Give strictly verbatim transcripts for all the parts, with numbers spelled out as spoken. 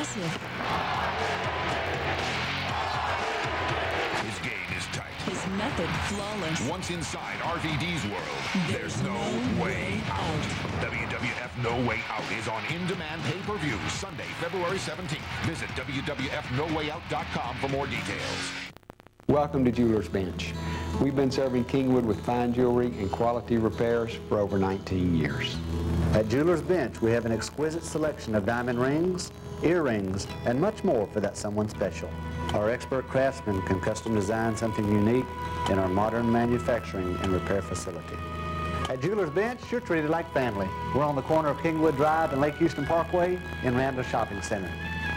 impressive. His game is tight. His method flawless. Once inside R V D's world, there's, there's no, no way out. out. W W F No Way Out is on in-demand pay-per-view Sunday, February seventeenth. Visit W W F no way out dot com for more details. Welcome to Jeweler's Bench. We've been serving Kingwood with fine jewelry and quality repairs for over nineteen years. At Jeweler's Bench, we have an exquisite selection of diamond rings, earrings, and much more for that someone special. Our expert craftsmen can custom design something unique in our modern manufacturing and repair facility. At Jeweler's Bench, you're treated like family. We're on the corner of Kingwood Drive and Lake Houston Parkway in Randall Shopping Center.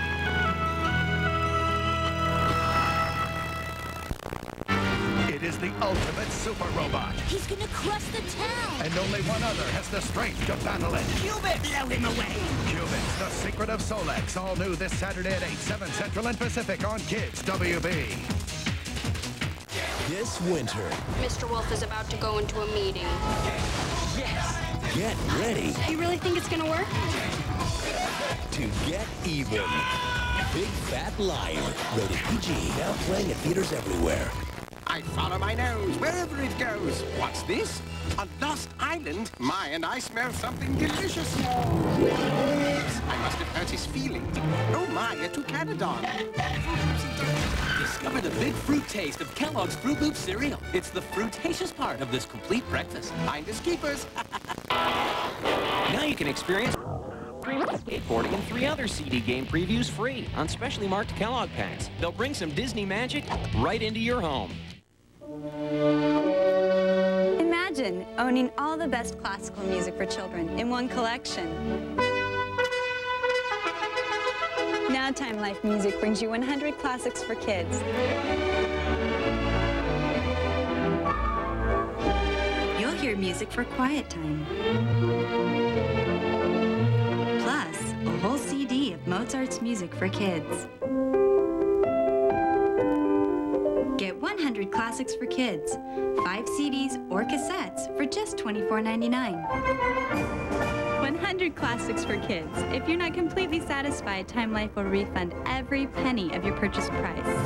It is the ultimate super robot. He's gonna crush the town. And only one other has the strength to battle it. Cubit, blow him away. Cubit, the secret of Solex. All new this Saturday at eight, seven Central and Pacific on Kids W B. This winter, Mister Wolf is about to go into a meeting. Yes. Get ready. You really think it's gonna work? To get even. Big Fat Lion. Rated P G. Now playing at theaters everywhere. I follow my nose wherever it goes. What's this? A lost island? My, and I smell something delicious. I must have hurt his feelings. Oh my, a toucanodon. Discover the big fruit taste of Kellogg's Fruit Loop cereal. It's the fruitacious part of this complete breakfast. Finders keepers. Now you can experience skateboarding and three other C D game previews free on specially marked Kellogg packs. They'll bring some Disney magic right into your home. Imagine owning all the best classical music for children in one collection. Now Time Life Music brings you one hundred classics for kids. You'll hear music for quiet time. Plus, a whole C D of Mozart's music for kids. Get one hundred classics for kids, five C Ds or cassettes for just twenty-four ninety-nine. one hundred classics for kids. If you're not completely satisfied, Time Life will refund every penny of your purchase price.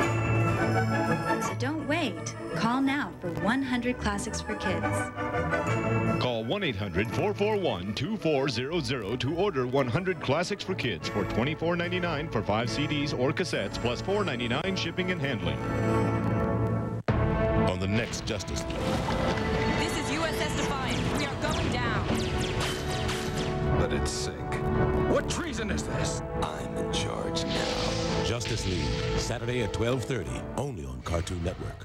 So don't wait. Call now for one hundred classics for kids. Call one eight hundred, four four one, two four zero zero to order one hundred classics for kids for twenty-four ninety-nine for five C Ds or cassettes plus four ninety-nine shipping and handling. On the next Justice League. This is U S S Defiant. We are going down. Let it sink. What treason is this? I'm in charge now. Justice League, Saturday at twelve thirty, only on Cartoon Network.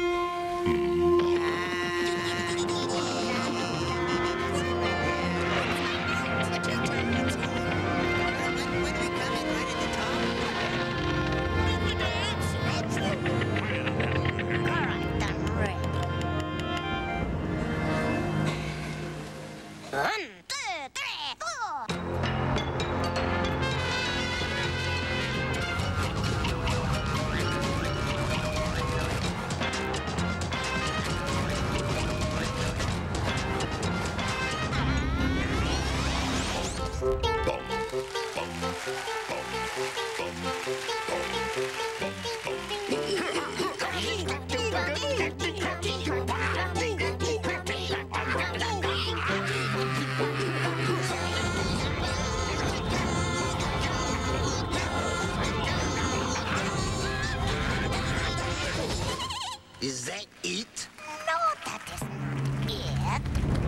Is that it? No, that isn't it.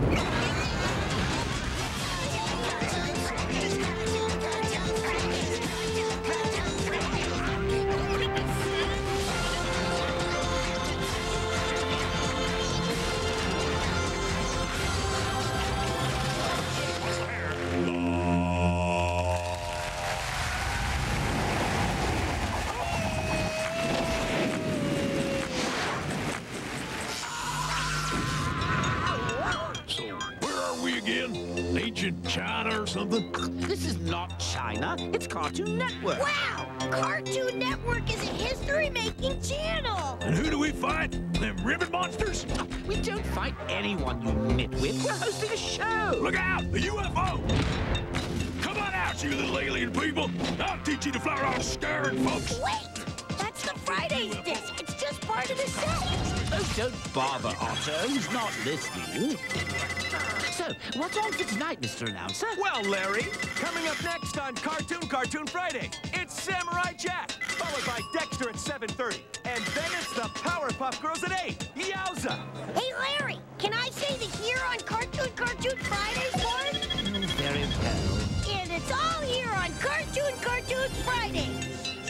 Ancient China or something? This is not China. It's Cartoon Network. Wow! Cartoon Network is a history-making channel. And who do we fight? Them ribbon monsters? We don't fight anyone, you nitwit. We're hosting a show. Look out! A U F O! Come on out! Watch you little alien people. I'll teach you to fly around scaring folks. Wait! That's the Fridays disc. It's just part of the set. Oh, don't bother, Otto. He's not listening. So, what's on for tonight, Mister Announcer? Well, Larry, coming up next on Cartoon Cartoon Friday, it's Samurai Jack, followed by Dexter at seven thirty. And then it's the Powerpuff Girls at eight. Yowza! Hey, Larry, can I say the here on Cartoon Cartoon Fridays one? Mm, very well. And it's all here on Cartoon Cartoon Fridays.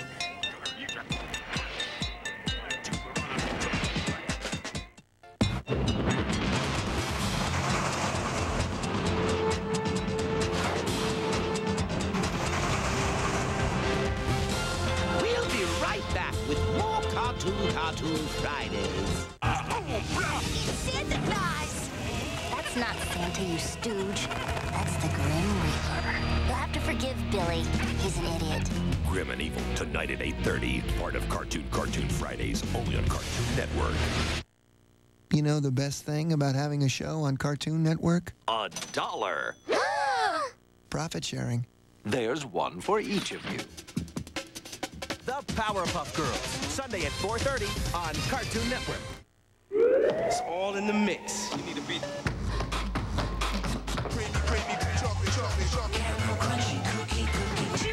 We'll be right back with more Cartoon Cartoon Fridays. Santa Claus! That's not Santa, you stooge. That's the Grim Reaper. You'll have to forgive Billy. He's an idiot. Grim and Evil, tonight at eight thirty. Part of Cartoon Cartoon Fridays, only on Cartoon Network. You know the best thing about having a show on Cartoon Network? A dollar. Profit sharing. There's one for each of you. The Powerpuff Girls, Sunday at four thirty on Cartoon Network. It's all in the mix. You need to be... Creamy, creamy, chocolate, chocolate, chocolate. Crunchy cookie, cookie.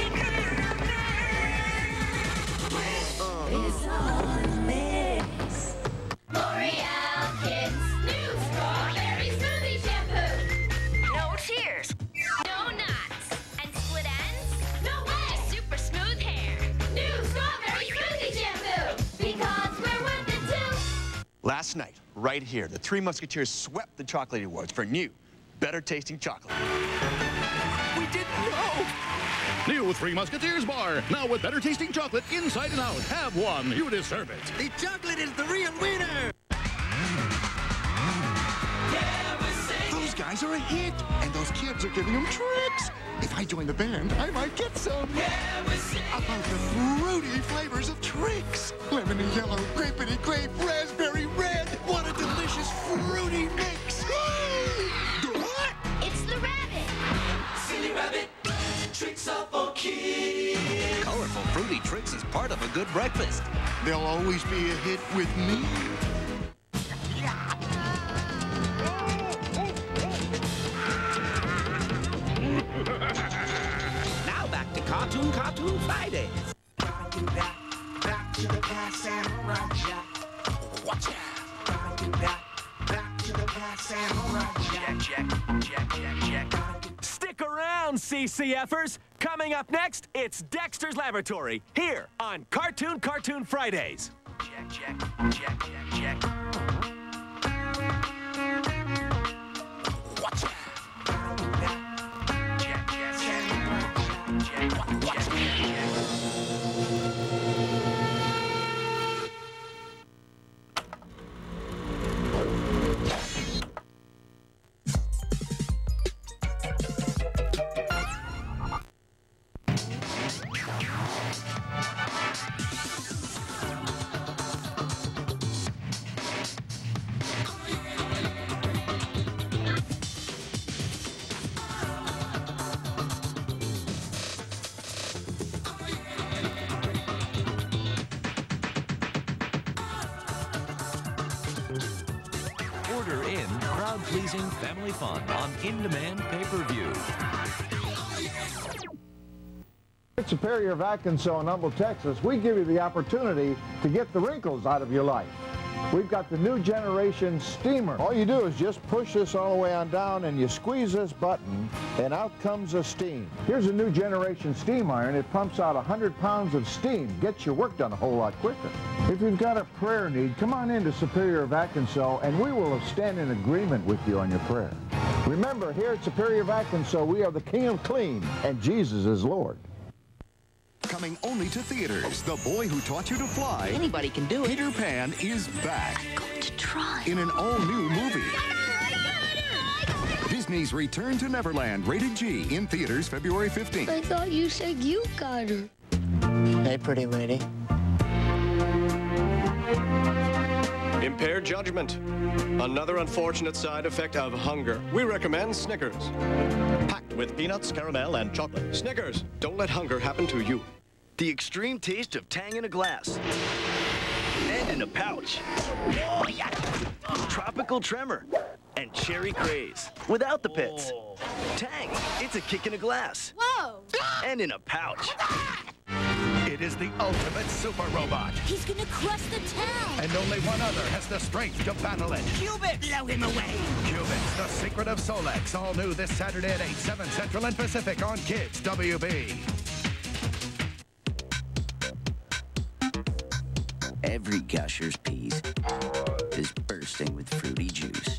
It's all in the mix. L'Oreal Kids new strawberry smoothie shampoo. No tears, no knots, and split ends. No way. Super smooth hair. New strawberry smoothie shampoo. Because we're worth it too. Last night, right here, the Three Musketeers swept the Chocolate Awards for new, better-tasting chocolate. We didn't know. New Three Musketeers bar, now with better tasting chocolate inside and out. Have one, you deserve it. The chocolate is the real winner. Those guys are a hit, and those kids are giving them tricks. If I join the band, I might get some. About the fruity flavors of tricks. Lemony yellow, grapey grape, raspberry red. What a delicious fruity mix. It's the rabbit. Silly rabbit, tricks are for kids. Colorful fruity tricks is part of a good breakfast. They'll always be a hit with me. Now back to Cartoon Cartoon Fridays. Back, back to the past, Samurai Jack. Watch out. Back, back to the past, Samurai Jack. Jack, Jack, Jack, Jack. Stick around, C C Fers. Coming up next, it's Dexter's Laboratory, here on Cartoon Cartoon Fridays. Jack, Jack, Jack, Jack, Jack. Watch out. Jack, Jack, Jack, Jack, Jack, Jack. Order in crowd-pleasing family fun on in-demand pay-per-view. At Superior Vacuum Sew in Humble, Texas, we give you the opportunity to get the wrinkles out of your life. We've got the new generation steamer. All you do is just push this all the way on down and you squeeze this button and out comes the steam. Here's a new generation steam iron. It pumps out one hundred pounds of steam. Gets your work done a whole lot quicker. If you've got a prayer need, come on in to Superior Vacuum Sew and we will stand in agreement with you on your prayer. Remember, here at Superior Vacuum Sew, we are the king of clean and Jesus is Lord. Coming only to theaters, The Boy Who Taught You to Fly. Anybody can do it. Peter Pan is back. I'm going to try. In an all-new movie. Disney's Return to Neverland, rated G, in theaters February fifteenth. I thought you said you got her. Hey, pretty lady. Impaired judgment. Another unfortunate side effect of hunger. We recommend Snickers. Packed with peanuts, caramel, and chocolate. Snickers, don't let hunger happen to you. The extreme taste of Tang in a glass. And in a pouch. Oh, yeah. Tropical tremor. And cherry craze. Without the pits. Tang, it's a kick in a glass. Whoa! And in a pouch. It is the ultimate super robot. He's gonna crush the town! And only one other has the strength to battle it. Cubit! Blow him away! Cubits, the secret of Solex. All new this Saturday at eight, seven Central and Pacific on Kids W B. Every Gusher's piece is bursting with fruity juice.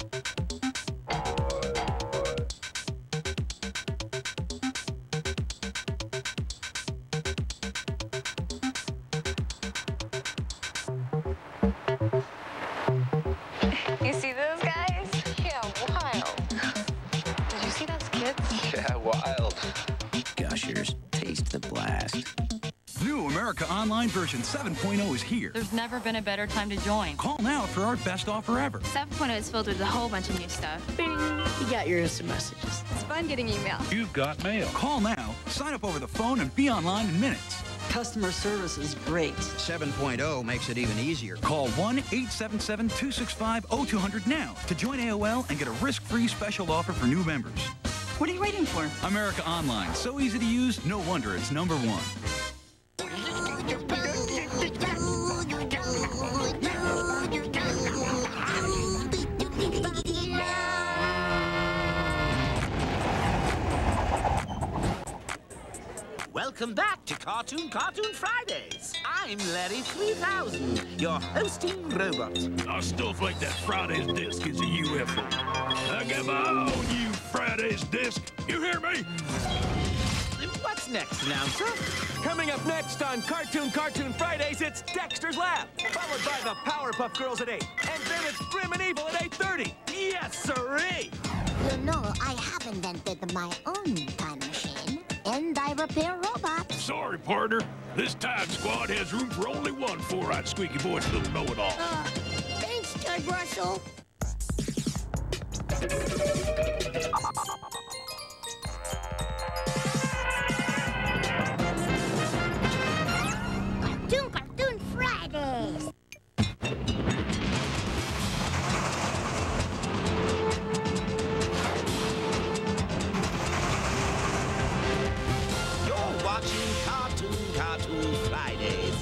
You see those guys? Yeah, wild. Did you see those kids? Yeah, wild. Gushers, taste the blast. New America Online version seven point oh is here. There's never been a better time to join. Call now for our best offer ever. seven point oh is filled with a whole bunch of new stuff. Bing! You got your instant messages. It's fun getting emails. You've got mail. Call now, sign up over the phone, and be online in minutes. Customer service is great. seven point oh makes it even easier. Call one eight seven seven, two six five, oh two hundred now to join A O L and get a risk-free special offer for new members. What are you waiting for? America Online. So easy to use, no wonder it's number one. Welcome back to Cartoon Cartoon Fridays. I'm Larry three thousand, your hosting robot. I still think that Friday's disc is a U F O. I got my own new Friday's disc. You hear me? What's next, announcer? Coming up next on Cartoon Cartoon Fridays, it's Dexter's Lab, followed by the Powerpuff Girls at eight, and then it's Grim and Evil at eight thirty. Yes, sirree! You know, I have invented my own time machine, and I repair robots. Sorry, partner. This Time Squad has room for only one four-eyed squeaky voice little know-it-all. Uh, thanks, Judge Russell. Cartoon Cartoon Fridays. You're watching Cartoon Cartoon Fridays.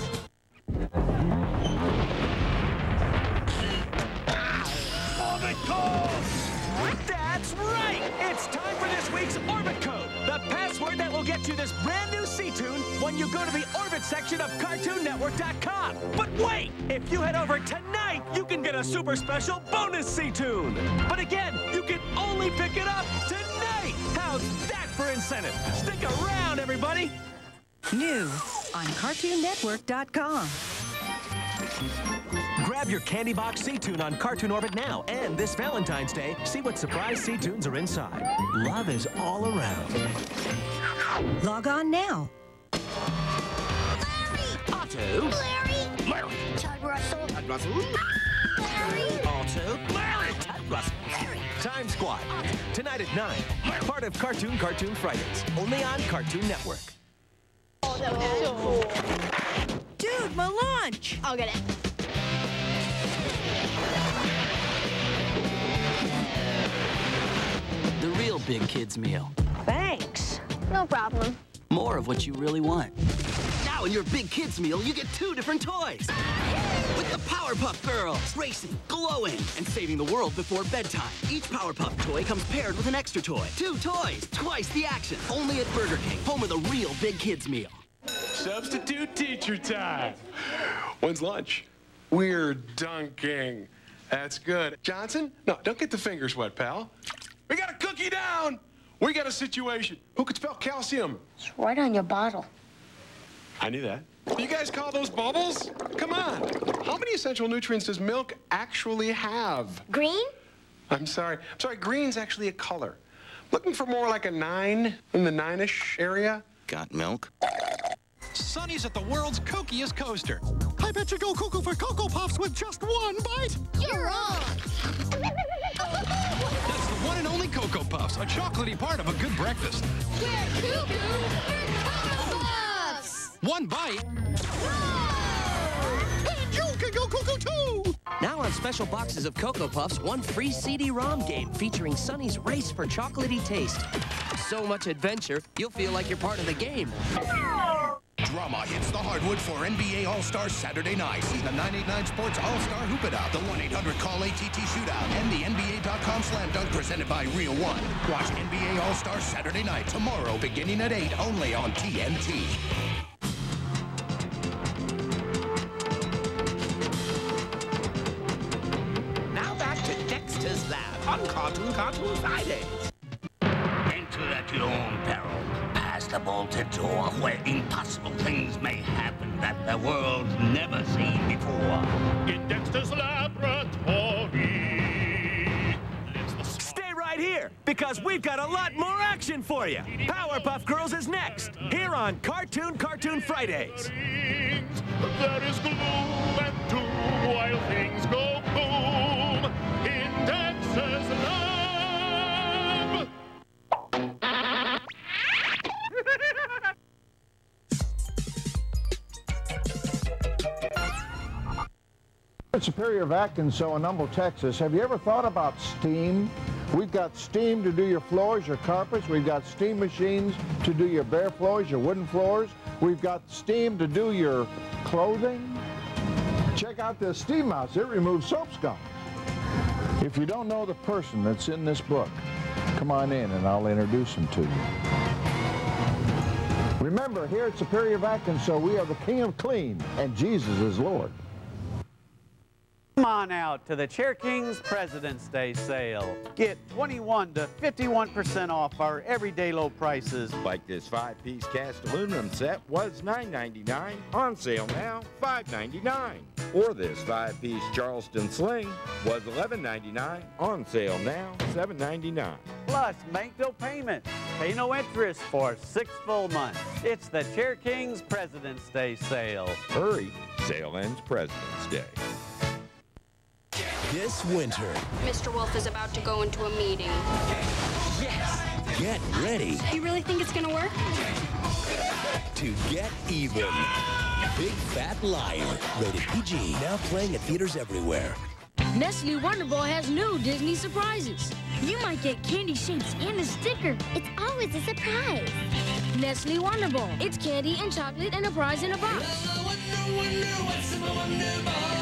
On it goes! That's right! It's time for this week's Orbit Code, the password that will get you this brand new C-Tune when you go to the Orbit section of Cartoon Network dot com. But wait! If you head over tonight, you can get a super special bonus C-Tune. But again, you can only pick it up tonight! How's that for incentive? Stick around, everybody! New on Cartoon Network dot com. Grab your Candy Box C-Tune on Cartoon Orbit now, and this Valentine's Day, see what surprise C-Tunes are inside. Love is all around. Log on now. Otto. Larry. Larry. Todd Russell. Todd Russell. Larry. Otto. Larry. Todd Russell. Larry. Time Squad. Tonight at nine. Part of Cartoon Cartoon Fridays. Only on Cartoon Network. Oh, that was so cool. Dude, my lunch. I'll get it. The real big kids meal. Thanks. No problem. More of what you really want. Now in your big kids meal, you get two different toys. With the Powerpuff Girls, racing, glowing, and saving the world before bedtime. Each Powerpuff toy comes paired with an extra toy. Two toys, twice the action. Only at Burger King, home of the real big kids meal. Substitute teacher time. When's lunch? We're dunking. That's good. Johnson? No, don't get the fingers wet, pal. We got a cookie down. We got a situation. Who could spell calcium? It's right on your bottle. I knew that. You guys call those bubbles? Come on. How many essential nutrients does milk actually have? Green? I'm sorry. I'm sorry, green's actually a color. Looking for more like a nine in the nine-ish area? Got milk? Sonny's at the world's kookiest coaster. I bet you go cuckoo for Cocoa Puffs with just one bite. You're wrong. That's the one and only Cocoa Puffs, a chocolatey part of a good breakfast. We're cuckoo for Cocoa Puffs. One bite. And you can go cuckoo too. Now on special boxes of Cocoa Puffs, one free C D ROM game featuring Sonny's race for chocolatey taste. So much adventure, you'll feel like you're part of the game. Drama hits the hardwood for N B A All-Star Saturday night. See the nine eighty-nine Sports All-Star Hoop It Out, the one eight hundred call A T T Shootout, and the N B A dot com Slam Dunk presented by Real One. Watch N B A All-Star Saturday night tomorrow beginning at eight only on T N T. Now back to Dexter's lab on Cartoon Cartoon Fridays. Enter at your own peril. Past the bolted door where impossible things may happen that the world's never seen before. In Dexter's laboratory lives the... Stay right here, because we've got a lot more action for you. Powerpuff Girls is next, here on Cartoon Cartoon Fridays. There is gloom and doom while things go boom in Dexter's lab. Superior Vacuum Sew in Humble, Texas. Have you ever thought about steam? We've got steam to do your floors, your carpets. We've got steam machines to do your bare floors, your wooden floors. We've got steam to do your clothing. Check out this steam mouse. It removes soap scum. If you don't know the person that's in this book, come on in and I'll introduce him to you. Remember, here at Superior Vacuum Sew, we are the king of clean, and Jesus is Lord. Come on out to the Chair King's President's Day sale. Get twenty-one to fifty-one percent off our everyday low prices. Like this five-piece cast aluminum set was nine ninety-nine, on sale now five ninety-nine. Or this five-piece Charleston sling was eleven ninety-nine, on sale now seven ninety-nine. Plus, make no payment, pay no interest for six full months. It's the Chair King's President's Day sale. Hurry, sale ends President's Day. This winter, Mister Wolf is about to go into a meeting. Yes! Get ready. You really think it's gonna work? To get even. Big Fat Liar. Rated P G. Now playing at theaters everywhere. Nestle Wonder Ball has new Disney surprises. You might get candy shapes and a sticker. It's always a surprise. Nestle Wonder Ball. It's candy and chocolate and a prize in a box. Wonder, wonder, what's in a Wonder Ball?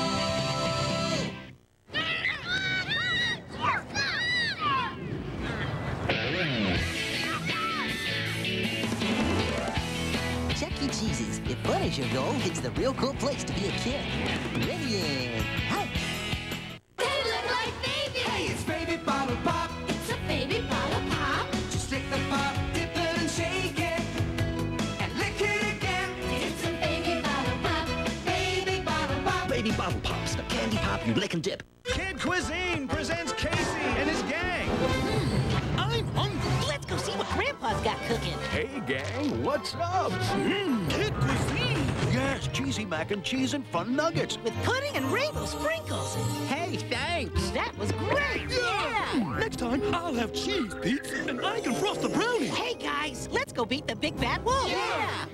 Chuck E. Cheese's. If fun is your goal, it's the real cool place to be a kid. Ready and hi. They look like babies. Hey, it's Baby Bottle Pop. It's a Baby Bottle Pop. Just lick the pop, dip it and shake it, and lick it again. It's a Baby Bottle Pop. Baby Bottle Pop. Baby Bottle Pops, the candy pop you lick and dip. Kid Cuisine presents Casey and his gang. I'm hungry. Let's go see what Grandpa's got cooking. Hey, gang, what's up? Mmm, Kid Cuisine. Yes, cheesy mac and cheese and fun nuggets. With pudding and rainbow sprinkles. Hey, thanks. That was great. Yeah. Next time, I'll have cheese pizza, and I can frost the brownie. Hey, guys, let's go beat the big bad wolf. Yeah.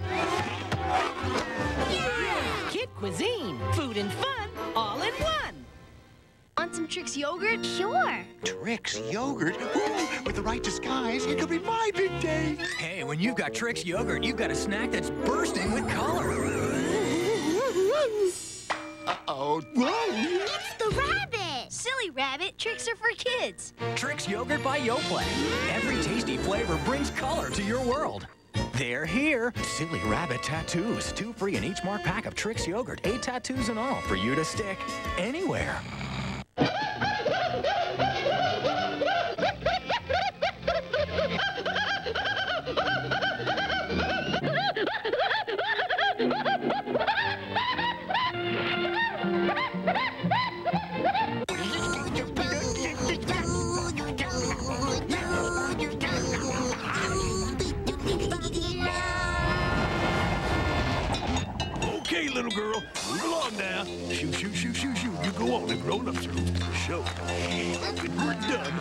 Yeah. Kid Cuisine. Food and fun all in one. Want some Trix yogurt? Sure. Trix yogurt? Ooh, with the right disguise, it could be my big day. Hey, when you've got Trix yogurt, you've got a snack that's bursting with color. Uh-oh. It's the rabbit. Silly rabbit. Tricks are for kids. Trix yogurt by Yoplait. Every tasty flavor brings color to your world. They're here. Silly rabbit tattoos. Two free in each marked pack of Trix yogurt. Eight tattoos in all for you to stick anywhere. little girl. Move along now. Shoo, shoo, shoo, shoo, shoo. You go on and roll up through. Show. We're done.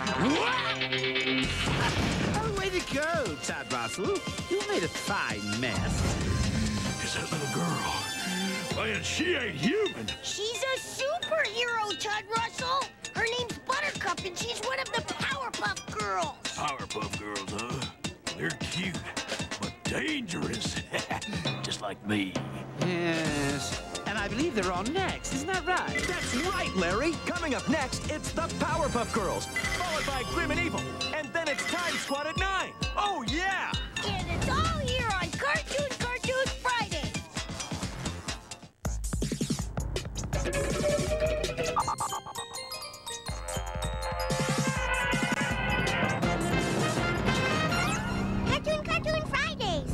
Oh, way to go, Todd Russell. You made a fine mess. It's that little girl. Man, she ain't human. She's a superhero, Todd Russell. Her name's Buttercup, and she's one of the Powerpuff Girls. Powerpuff Girls, huh? They're cute, but dangerous. Just like me. Yes. And I believe they're on next, isn't that right? That's right, Larry. Coming up next, it's the Powerpuff Girls, followed by Grim and Evil. And then it's Time Squad at nine. Oh, yeah! And it's all here on Cartoon Cartoon Friday. Cartoon Cartoon Fridays.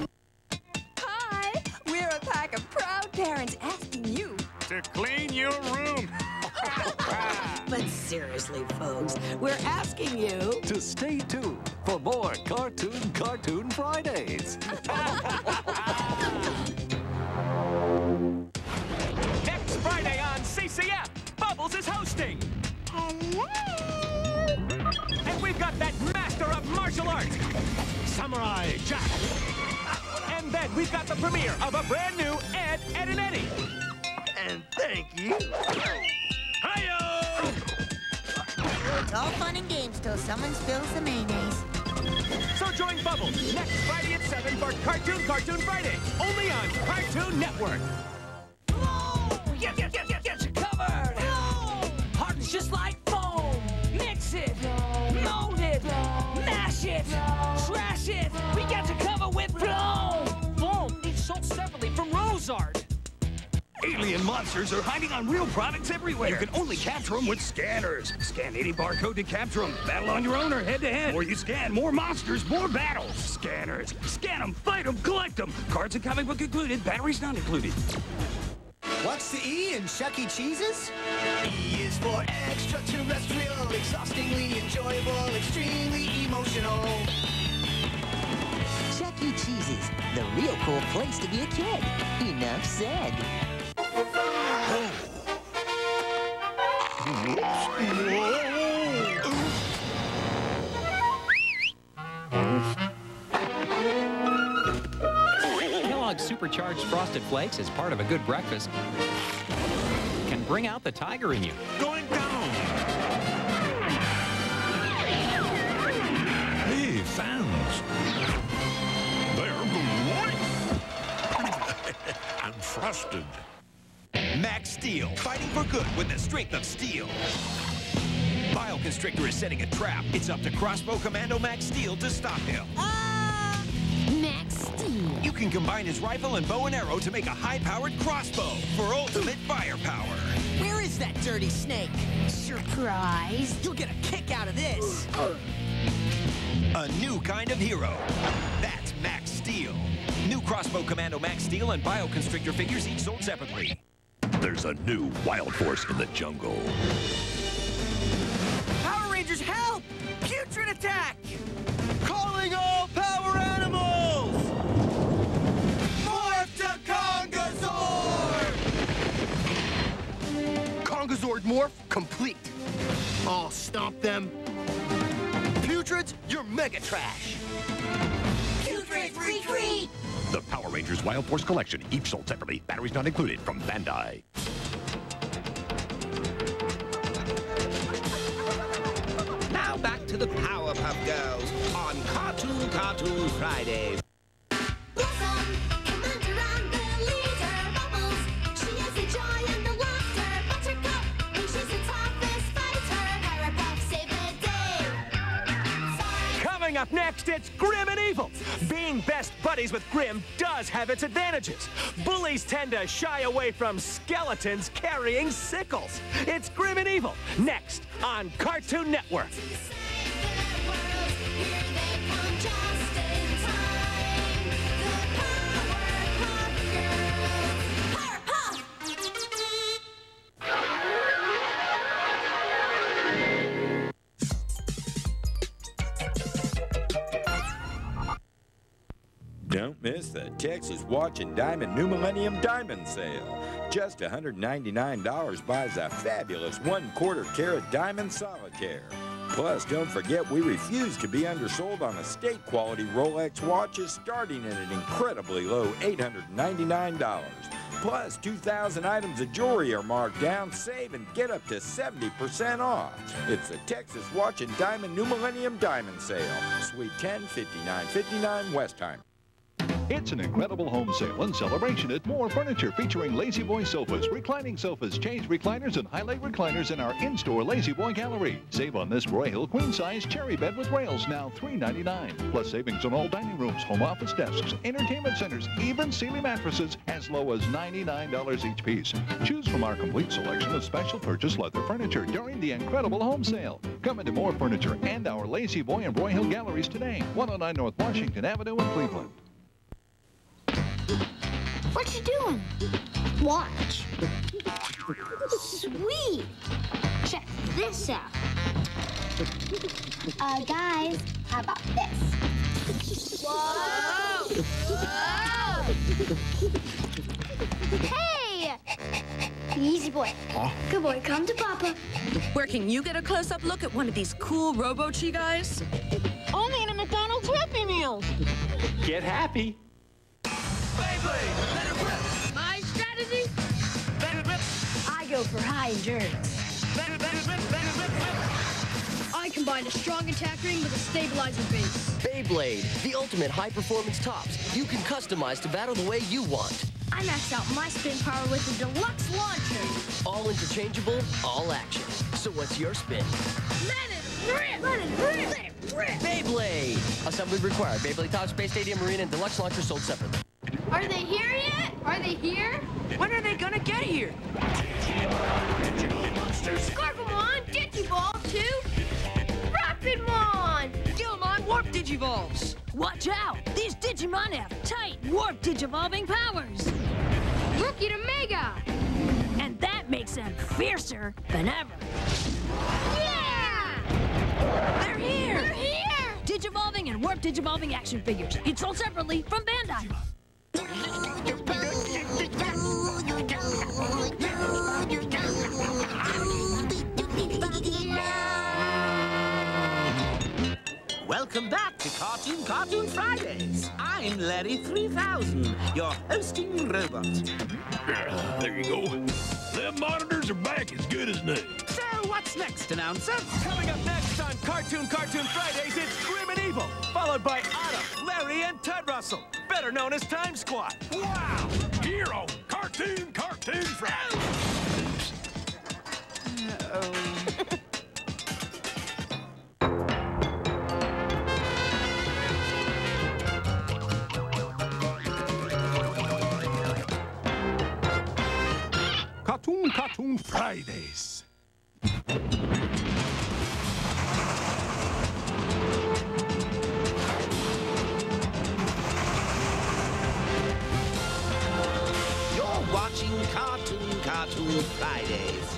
Hi, we're a pack of proud parents asking you To clean your room. But seriously, folks, we're asking you to stay tuned for more Cartoon Cartoon Fridays. Next Friday on C C F, Bubbles is hosting. Hello. And we've got that master of martial arts, Samurai Jack. And then we've got the premiere of a brand new Ed, Ed and Eddy. And thank you. Hi-yo! It's all fun and games till someone spills the mayonnaise. So join Bubbles next Friday at seven for Cartoon Cartoon Friday, only on Cartoon Network. Get, get, get, get, get you covered. Hardens just like foam. Mix it, mold it, mash it, trash it. We get you covered with Floam. Floam needs sold separately from Rosart. Alien monsters are hiding on real products everywhere. You can only capture them with scanners. Scan any barcode to capture them. Battle on your own or head-to-head. More you scan, more monsters, more battles. Scanners. Scan them, fight them, collect them. Cards and comic book included, batteries not included. What's the E in Chuck E. Cheese's? E is for extraterrestrial, exhaustingly enjoyable, extremely emotional. Chuck E. Cheese's, the real cool place to be a kid. Enough said. Kellogg's Supercharged Frosted Flakes as part of a good breakfast can bring out the tiger in you. Going down. Hey, fans. They're great. I'm frosted. Max Steel, fighting for good with the strength of steel. Bioconstrictor is setting a trap. It's up to Crossbow Commando Max Steel to stop him. Uh, Max Steel. You can combine his rifle and bow and arrow to make a high-powered crossbow for ultimate firepower. Where is that dirty snake? Surprise. You'll get a kick out of this. A new kind of hero. That's Max Steel. New Crossbow Commando Max Steel and Bioconstrictor figures each sold separately. There's a new wild force in the jungle. Power Rangers, help! Putrid attack! Calling all power animals! Morph to Kongazord! Kongazord morph complete. I'll stomp them. Putrids, you're mega trash. Putrid retreat! The Power Rangers Wild Force Collection, each sold separately, batteries not included, from Bandai. Now back to the Powerpuff Girls on Cartoon Cartoon Fridays. Blossom, commander and the leader, Bubbles. She is the joy and the laughter. Buttercup, and she's the toughest fighter. Powerpuff, save the day. Coming up next, it's Grim and Evil. Being best buddies with Grim does have its advantages. Bullies tend to shy away from skeletons carrying sickles. It's Grim and Evil, next on Cartoon Network. Don't miss the Texas Watch and Diamond New Millennium Diamond Sale. Just one hundred ninety-nine dollars buys a fabulous one-quarter carat diamond solitaire. Plus, don't forget we refuse to be undersold on estate-quality Rolex watches starting at an incredibly low eight hundred ninety-nine dollars. Plus, two thousand items of jewelry are marked down. Save and get up to seventy percent off. It's the Texas Watch and Diamond New Millennium Diamond Sale. Suite ten, fifty-nine fifty-nine Westheimer. It's an incredible home sale and celebration at More Furniture, featuring Lazy Boy sofas, reclining sofas, change recliners, and highlight recliners in our in-store Lazy Boy gallery. Save on this Royal queen-size cherry bed with rails, now three ninety-nine. Plus savings on all dining rooms, home office desks, entertainment centers, even Sealy mattresses, as low as ninety-nine dollars each piece. Choose from our complete selection of special purchase leather furniture during the incredible home sale. Come into More Furniture and our Lazy Boy and Roy Hill galleries today, one oh nine North Washington Avenue in Cleveland. What you doing? Watch. Sweet. Check this out. Uh, guys, how about this? Whoa! Whoa! Hey! Easy boy. Good boy, come to Papa. Where can you get a close-up look at one of these cool Robo-Chi guys? Only in a McDonald's Happy Meal. Get happy. Beyblade, let it rip. My strategy? Let it rip. I go for high endurance. Let it, let it rip, let it rip, rip. I combine a strong attack ring with a stabilizer base. Beyblade, the ultimate high-performance tops. You can customize to battle the way you want. I maxed out my spin power with the deluxe launcher. All interchangeable, all action. So what's your spin? Let it rip! Let it rip! Let it rip! Beyblade! Assembly required. Beyblade Top, Space Stadium, Marina, and deluxe launcher sold separately. Are they here yet? Are they here? When are they gonna get here? Scarfamon, Digiball two, Rapidmon! Gilmon Warp Digivolves! Watch out! These Digimon have tight Warp Digivolving powers! Rookie to Mega! And that makes them fiercer than ever. Yeah! They're here! They're here! Digivolving and Warp Digivolving action figures. It's sold separately from Bandai. Welcome back to Cartoon Cartoon Fridays. I'm Larry three thousand, your hosting robot. There you go. Them monitors are back as good as new. So what's next, announcer? Coming up next on Cartoon Cartoon Fridays, it's Grim and Evil, followed by Otto, Larry, and Ted Russell, better known as Time Squad. Wow! Here on Cartoon Cartoon Fridays. Uh-oh. Cartoon Cartoon Fridays. You're watching Cartoon Cartoon Fridays.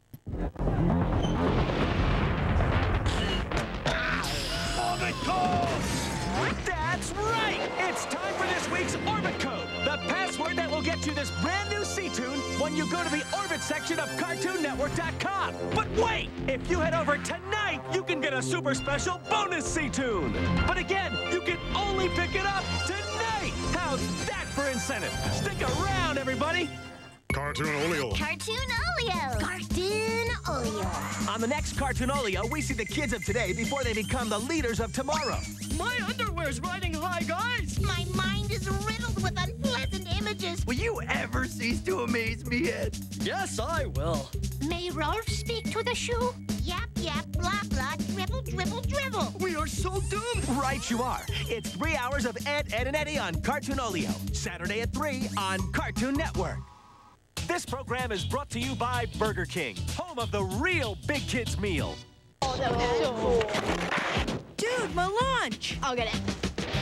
Orbit Code! That's right! It's time for this week's Orbit Code, the password that will get you this brand new C-Tune when you go to the Orbit section of Cartoon Network dot com. But wait! If you head over tonight, you can get a super special bonus C-Tune. But again, you can only pick it up tonight! How's that for incentive? Stick around, everybody! Cartoon Olio. Cartoon Olio. Cartoon Olio. On the next Cartoon Olio, we see the kids of today before they become the leaders of tomorrow. My underwear's riding high, guys! My mind is riddled with unpleasant images. Will you ever cease to amaze me, Ed? Yes, I will. May Rolf speak to the shoe? Yap, yap, blah, blah, dribble, dribble, dribble. We are so doomed! Right you are. It's three hours of Ed, Ed, and Eddy on Cartoon Olio. Saturday at three on Cartoon Network. This program is brought to you by Burger King, home of the real big kids meal. Oh, that was so cool. Dude, my lunch! I'll get it.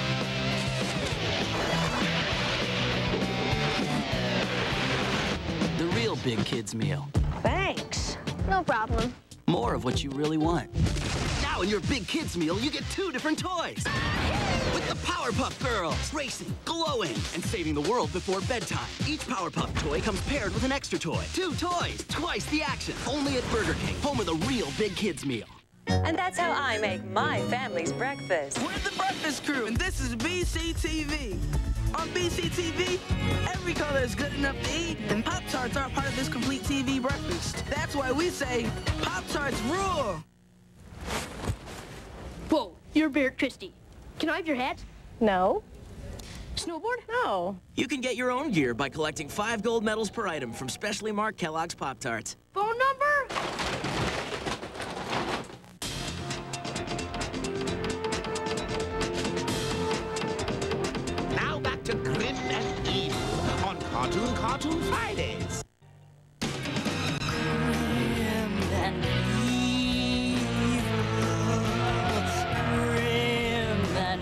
The real big kids meal. Thanks. No problem. More of what you really want. Now Now in your big kids meal, you get two different toys. With the Powerpuff Girls, racing, glowing, and saving the world before bedtime. Each Powerpuff toy comes paired with an extra toy. Two toys, twice the action. Only at Burger King, home of the real big kids meal. And that's how I make my family's breakfast. We're the Breakfast Crew, and this is B C T V. On B C T V, every color is good enough to eat, and Pop-Tarts are part of this complete T V breakfast. That's why we say, Pop-Tarts rule! Whoa, you're Bear Christie. Can I have your hat? No. Snowboard? No. You can get your own gear by collecting five gold medals per item from specially marked Kellogg's Pop-Tarts. Phone number? Now back to Grim and Evil on Cartoon Cartoon Fridays. Grim and evil. Grim and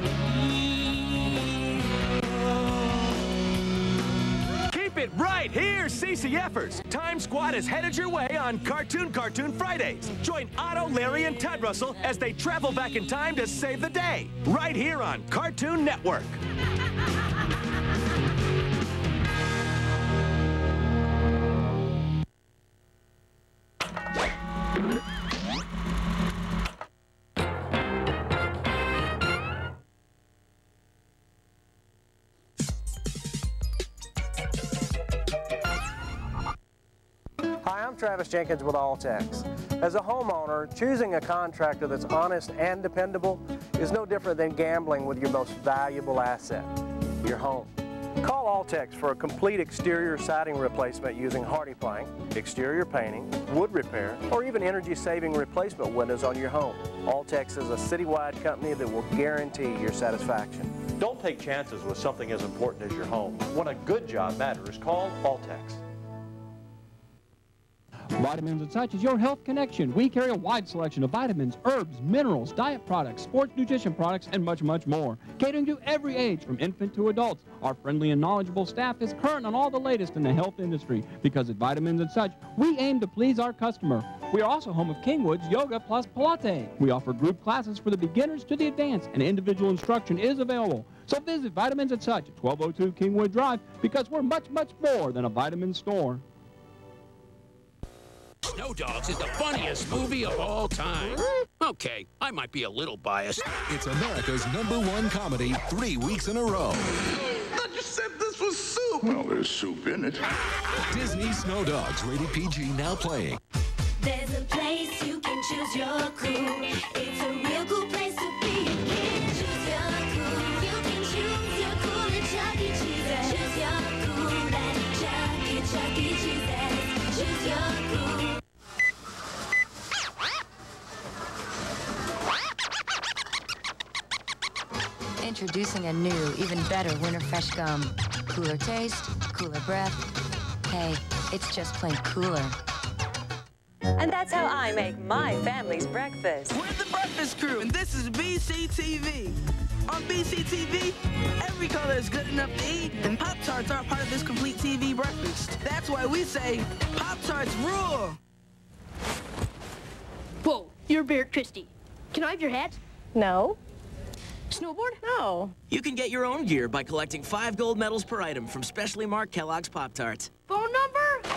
evil. Keep it right here, C C Fers. Time Squad is headed your way on Cartoon Cartoon Fridays. Join Otto, Larry, and Ted Russell as they travel back in time to save the day. Right here on Cartoon Network. Hi, I'm Travis Jenkins with Alltex. As a homeowner, choosing a contractor that's honest and dependable is no different than gambling with your most valuable asset, your home. Call Alltex for a complete exterior siding replacement using Hardy Plank, exterior painting, wood repair, or even energy-saving replacement windows on your home. Alltex is a citywide company that will guarantee your satisfaction. Don't take chances with something as important as your home. When a good job matters, call Alltex. Vitamins and Such is your health connection. We carry a wide selection of vitamins, herbs, minerals, diet products, sports nutrition products, and much, much more. Catering to every age, from infant to adults. Our friendly and knowledgeable staff is current on all the latest in the health industry, because at Vitamins and Such, we aim to please our customer. We are also home of Kingwood's Yoga Plus Pilates. We offer group classes for the beginners to the advanced, and individual instruction is available. So visit Vitamins and Such at twelve oh two Kingwood Drive, because we're much, much more than a vitamin store. Snow Dogs is the funniest movie of all time. Okay, I might be a little biased. It's America's number one comedy three weeks in a row. I thought you said this was soup. Well, there's soup in it. Disney Snow Dogs, rated P G, now playing. There's a place you can choose your crew. It's a real cool place to be. You can choose your crew. You can choose your cool at Chuck E. Cheese's. Choose your cool at Chuck E. Chuck E. Cheese's. Choose your cool. Introducing a new, even better Winter Fresh Gum. Cooler taste, cooler breath. Hey, it's just plain cooler. And that's how I make my family's breakfast. We're the Breakfast Crew, and this is B C T V. On B C T V, every color is good enough to eat, and Pop-Tarts are part of this complete T V breakfast. That's why we say, Pop-Tarts rule! Whoa, you're Bear Christie. Can I have your hat? No. Snowboard? No. You can get your own gear by collecting five gold medals per item from specially marked Kellogg's Pop-Tarts. Phone number?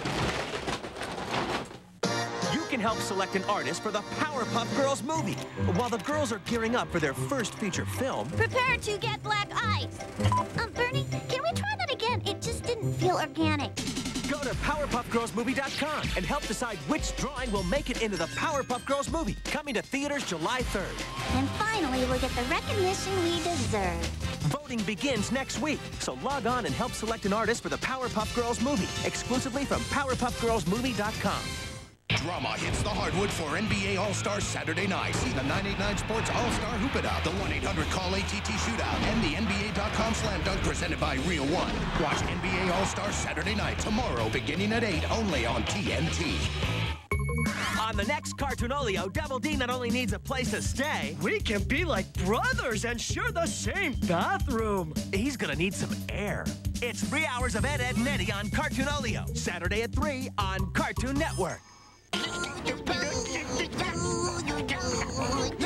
You can help select an artist for the Powerpuff Girls movie. While the girls are gearing up for their first feature film, Prepare to get black eyes. Um, Bernie, can we try that again? It just didn't feel organic. go to Powerpuff Girls Movie dot com and help decide which drawing will make it into the Powerpuff Girls movie, coming to theaters July third. And finally, we'll get the recognition we deserve. Voting begins next week, so log on and help select an artist for the Powerpuff Girls movie, exclusively from Powerpuff Girls Movie dot com. Drama hits the hardwood for N B A All-Stars Saturday night. See the nine eighty-nine Sports All-Star Hoop It Out, the one eight hundred call A T T Shootout, and the N B A dot com Slam Dunk presented by Real One. Watch N B A All-Stars Saturday night, tomorrow, beginning at eight, only on T N T. On the next Cartoonolio, Double D not only needs a place to stay, we can be like brothers and share the same bathroom. He's gonna need some air. It's three hours of Ed, Ed, and Eddy on Cartoonolio, Saturday at three on Cartoon Network.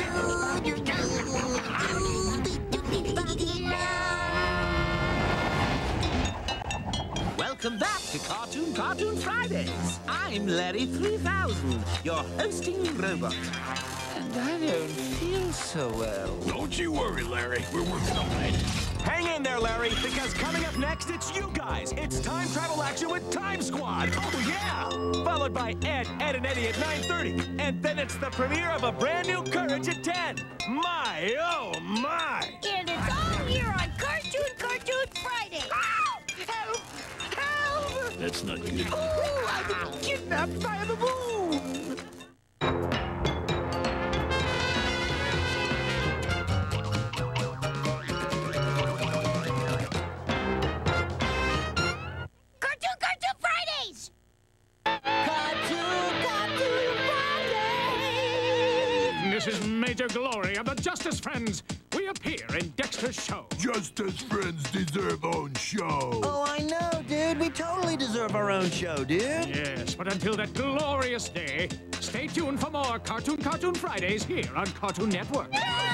Welcome back to Cartoon Cartoon Fridays. I'm Larry three thousand, your hosting robot. And I don't feel so well. Don't you worry, Larry. We're working on it. Hang in there, Larry, because coming up next, it's you guys. It's time travel action with Time Squad. Oh, yeah! Followed by Ed, Ed and Eddy at nine thirty. And then it's the premiere of a brand new Courage at ten. My, oh, my! And it's all here on Cartoon Cartoon Friday. Ow! Help! Help! That's not good. Oh, I've been kidnapped by the moon! Cartoon Cartoon Fridays! Cartoon Cartoon Fridays! This is Major Glory of the Justice Friends. We appear in Dexter's show. Justice Friends deserve own show. Oh, I know, dude. We totally deserve our own show, dude. Yes, but until that glorious day, stay tuned for more Cartoon Cartoon Fridays here on Cartoon Network.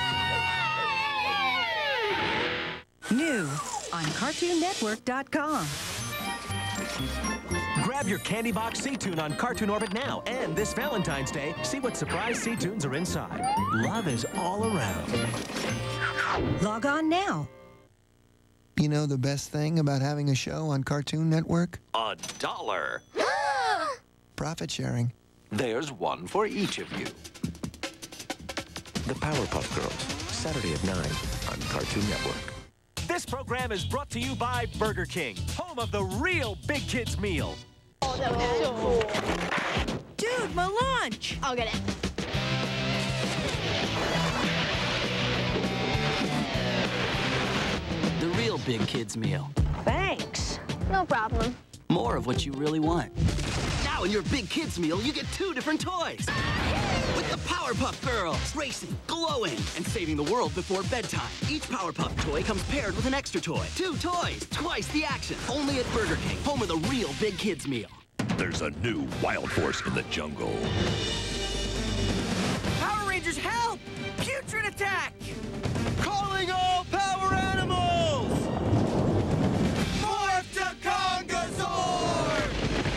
New on Cartoon Network dot com. Grab your Candy Box C-Tune on Cartoon Orbit now. And this Valentine's Day, see what surprise C-Tunes are inside. Love is all around. Log on now. You know the best thing about having a show on Cartoon Network? A dollar. Profit sharing. There's one for each of you. The Powerpuff Girls, Saturday at nine on Cartoon Network. This program is brought to you by Burger King, home of the real big kids meal. Oh, that was so cool. Dude, my lunch! I'll get it. The real big kids meal. Thanks. No problem. More of what you really want. Now in your big kids meal, you get two different toys. With the Powerpuff Girls, racing, glowing, and saving the world before bedtime. Each Powerpuff toy comes paired with an extra toy. Two toys, twice the action. Only at Burger King, home of the real big kids meal. There's a new wild force in the jungle. Power Rangers, help! Putrid attack! Calling all power animals! Morph to Kongazord!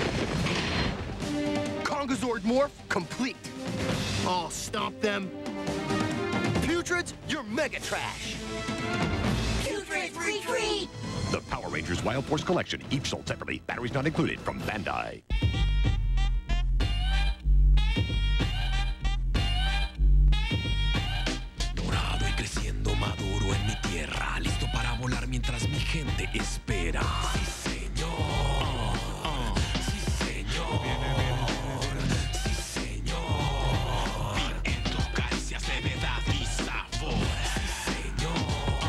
Kongazord morph complete. I'll stomp them. Putrids, you're mega trash. Putrids retreat! The Power Rangers Wild Force Collection, each sold separately. Batteries not included from Bandai. Dorado y creciendo maduro en mi tierra, listo para volar mientras mi gente espera. Sí, señor. Sí, señor. Sí, señor. En tus caricias de verdad y sabor. Sí, señor.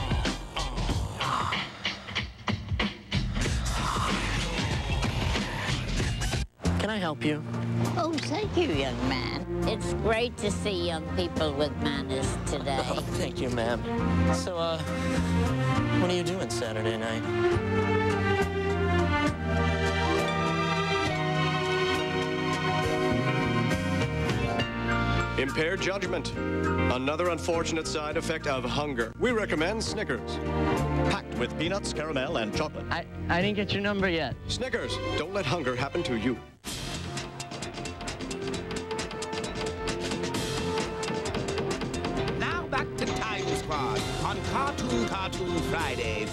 Can I help you? Oh, thank you, young man. It's great to see young people with manners today. Oh, thank you, ma'am. So, uh, what are you doing Saturday night? Impaired judgment. Another unfortunate side effect of hunger. We recommend Snickers. Packed with peanuts, caramel, and chocolate. I, I didn't get your number yet. Snickers. Don't let hunger happen to you. Now back to Time Squad on Cartoon Cartoon Fridays.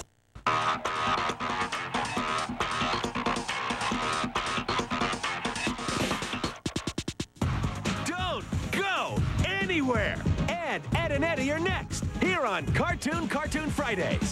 Don't go anywhere! Ed, Ed and Eddy are next, here on Cartoon Cartoon Fridays.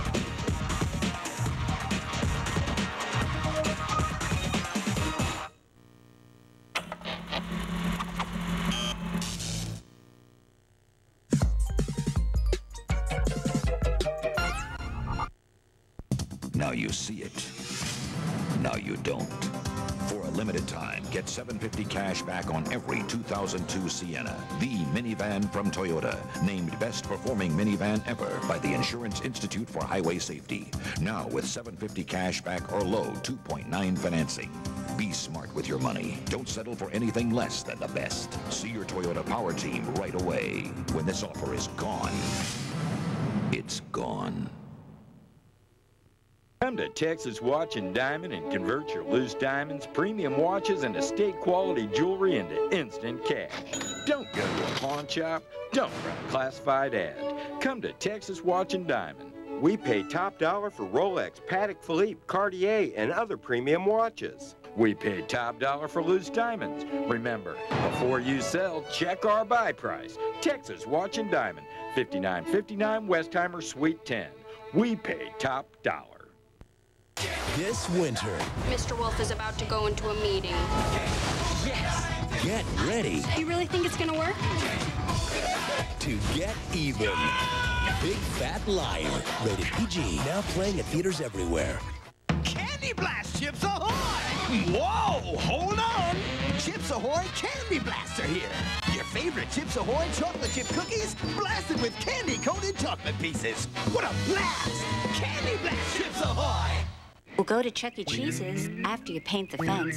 Now you see it. Now you don't. For a limited time, get seven hundred fifty cash back on every two thousand two Sienna, the minivan from Toyota, named best performing minivan ever by the Insurance Institute for Highway Safety. Now with seven hundred fifty cash back or low two point nine financing. Be smart with your money. Don't settle for anything less than the best. See your Toyota Power Team right away. When this offer is gone, it's gone. Come to Texas Watch and Diamond and convert your loose diamonds, premium watches, and estate quality jewelry into instant cash. Don't go to a pawn shop. Don't run a classified ad. Come to Texas Watch and Diamond. We pay top dollar for Rolex, Patek Philippe, Cartier, and other premium watches. We pay top dollar for loose diamonds. Remember, before you sell, check our buy price. Texas Watch and Diamond, fifty-nine fifty-nine Westheimer, Suite ten. We pay top dollar. This winter, Mister Wolf is about to go into a meeting. yes, get ready You really think it's gonna work? to get even. Big Fat Liar, rated P G, now playing at theaters everywhere. Candy Blast Chips Ahoy! Whoa, hold on! Chips Ahoy Candy Blaster here. Your favorite Chips Ahoy chocolate chip cookies blasted with candy-coated chocolate pieces. What a blast! Candy Blast Chips Ahoy! We'll go to Chuck E. Cheese's after you paint the fence.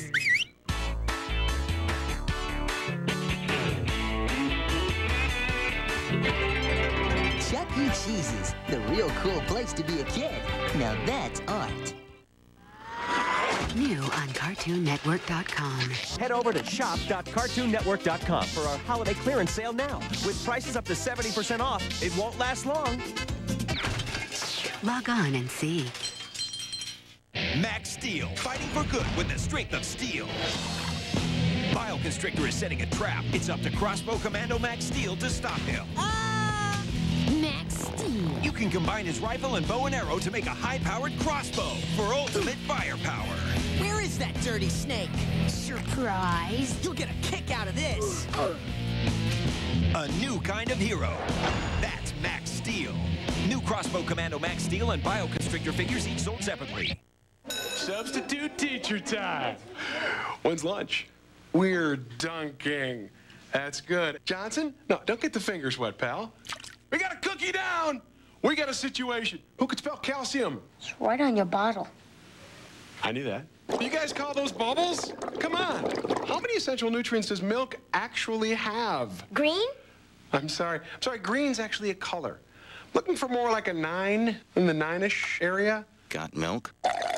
Chuck E. Cheese's, the real cool place to be a kid. Now that's art. New on Cartoon Network dot com. Head over to shop dot cartoon network dot com for our holiday clearance sale now. With prices up to seventy percent off, it won't last long. Log on and see. Max Steel, fighting for good with the strength of steel. Bioconstrictor is setting a trap. It's up to Crossbow Commando Max Steel to stop him. Uh, Max Steel. You can combine his rifle and bow and arrow to make a high-powered crossbow for ultimate firepower. Where is that dirty snake? Surprise. You'll get a kick out of this. A new kind of hero. That's Max Steel. New Crossbow Commando Max Steel and Bioconstrictor figures each sold separately. Substitute teacher time. When's lunch? We're dunking. That's good. Johnson? No, don't get the fingers wet, pal. We got a cookie down. We got a situation. Who could spell calcium? It's right on your bottle. I knew that. You guys call those bubbles? Come on. How many essential nutrients does milk actually have? Green? I'm sorry. I'm sorry, green's actually a color. Looking for more like a nine in the nine-ish area? Got milk?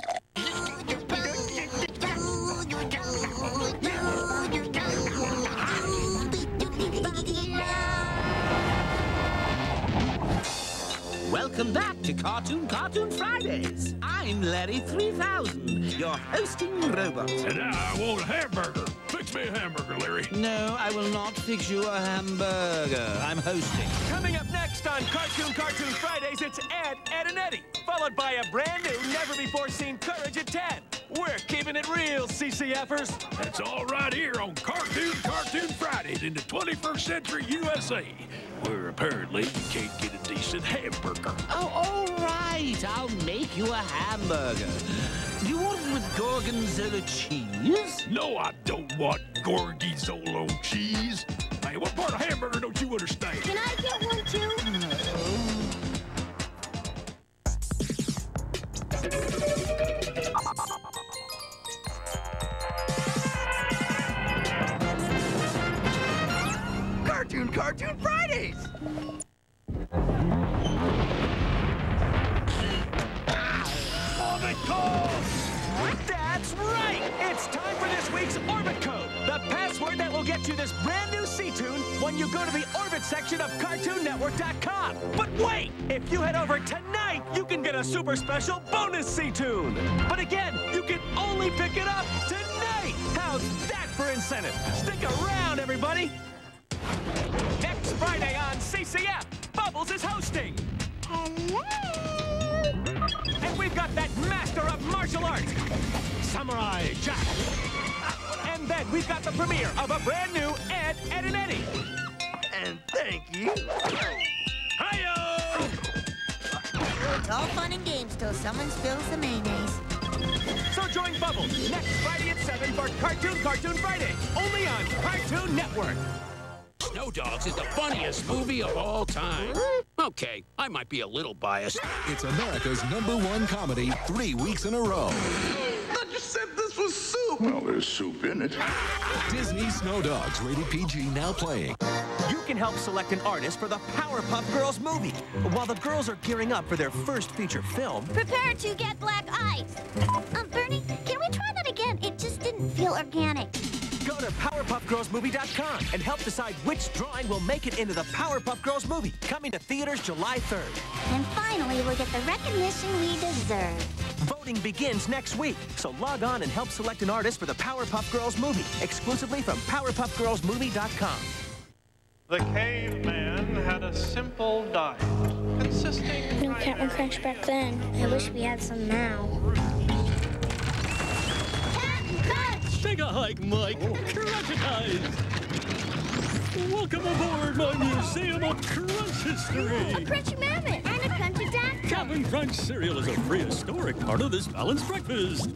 Welcome back to Cartoon Cartoon Fridays. I'm Larry three thousand, your hosting robot. And I want a hamburger. Fix me a hamburger, Larry. No, I will not fix you a hamburger. I'm hosting. Coming up next on Cartoon Cartoon Fridays, it's Ed, Ed and Eddy, followed by a brand new, never-before-seen Courage at ten. We're keeping it real, C C Fers. That's all right here on Cartoon Cartoon Fridays in the twenty-first century U S A, where apparently you can't get a decent hamburger. Oh, all right. I'll make you a hamburger. Do you want it with gorgonzola cheese? No, I don't want gorgonzola cheese. Hey, what part of hamburger don't you understand? Can I get one too? Cartoon Cartoon Fridays! Orbit Code! That's right! It's time for this week's Orbit Code, the password that will get you this brand new C-Tune when you go to the Orbit section of Cartoon Network dot com. But wait! If you head over tonight, you can get a super special bonus C-Tune. But again, you can only pick it up tonight! How's that for incentive? Stick around, everybody! Next Friday on C C F, Bubbles is hosting. Hello? And we've got that master of martial arts, Samurai Jack. And then we've got the premiere of a brand new Ed, Ed and Eddy. And thank you. Hi-yo! It's all fun and games till someone spills the mayonnaise. So join Bubbles next Friday at seven for Cartoon Cartoon Friday, only on Cartoon Network. Snow Dogs is the funniest movie of all time. Okay, I might be a little biased. It's America's number one comedy three weeks in a row. I just said this was soup. Well, there's soup in it. Disney Snow Dogs, rated P G, now playing. You can help select an artist for the Powerpuff Girls movie. While the girls are gearing up for their first feature film... Prepare to get black eyes. Um, Bernie, can we try that again? It just didn't feel organic. Go to Powerpuff Girls Movie dot com and help decide which drawing will make it into the Powerpuff Girls movie, coming to theaters July third. And finally, we'll get the recognition we deserve. Voting begins next week, so log on and help select an artist for the Powerpuff Girls movie, exclusively from Powerpuff Girls Movie dot com. The caveman had a simple diet, consisting... No Captain Crunch back then. I wish we had some now. Take a hike, Mike. Crunchitize. Welcome aboard my Museum of Crunch History. A crunchy mammoth and a crunchy dad. Captain Crunch cereal is a prehistoric part of this balanced breakfast.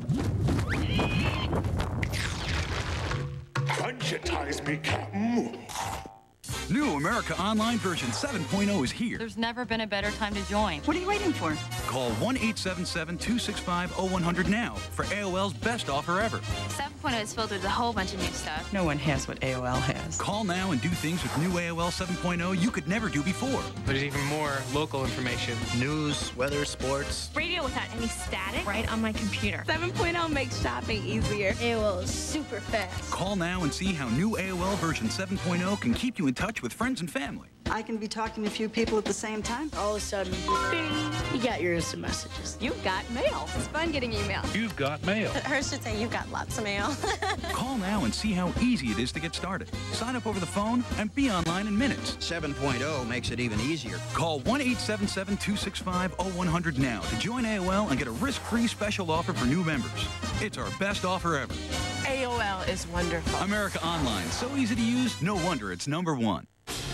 Crunchitize me, Captain. New America Online version seven point oh is here. There's never been a better time to join. What are you waiting for? Call one eight seven seven, two six five, oh one hundred now for A O L's best offer ever. seven point oh is filled with a whole bunch of new stuff. No one has what A O L has. Call now and do things with new A O L seven point oh you could never do before. There's even more local information. News, weather, sports. Radio without any static. Right on my computer. seven point oh makes shopping easier. A O L is super fast. Call now and see how new A O L version seven point oh can keep you in touch with friends and family. I can be talking to a few people at the same time. All of a sudden, ding, you got your instant messages. You've got mail. It's fun getting email. You've got mail. Hers should say you've got lots of mail. Call now and see how easy it is to get started. Sign up over the phone and be online in minutes. seven point oh makes it even easier. Call one eight seven seven, two six five, oh one hundred now to join A O L and get a risk-free special offer for new members. It's our best offer ever. A O L is wonderful. America Online, so easy to use, no wonder it's number one.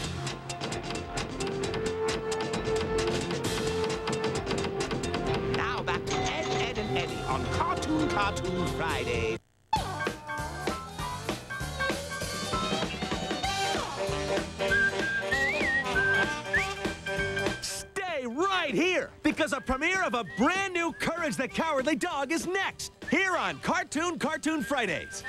Now back to Ed, Ed, and Eddy on Cartoon Cartoon Friday. Stay right here, because a premiere of a brand new Courage the Cowardly Dog is next, here on Cartoon Cartoon Fridays.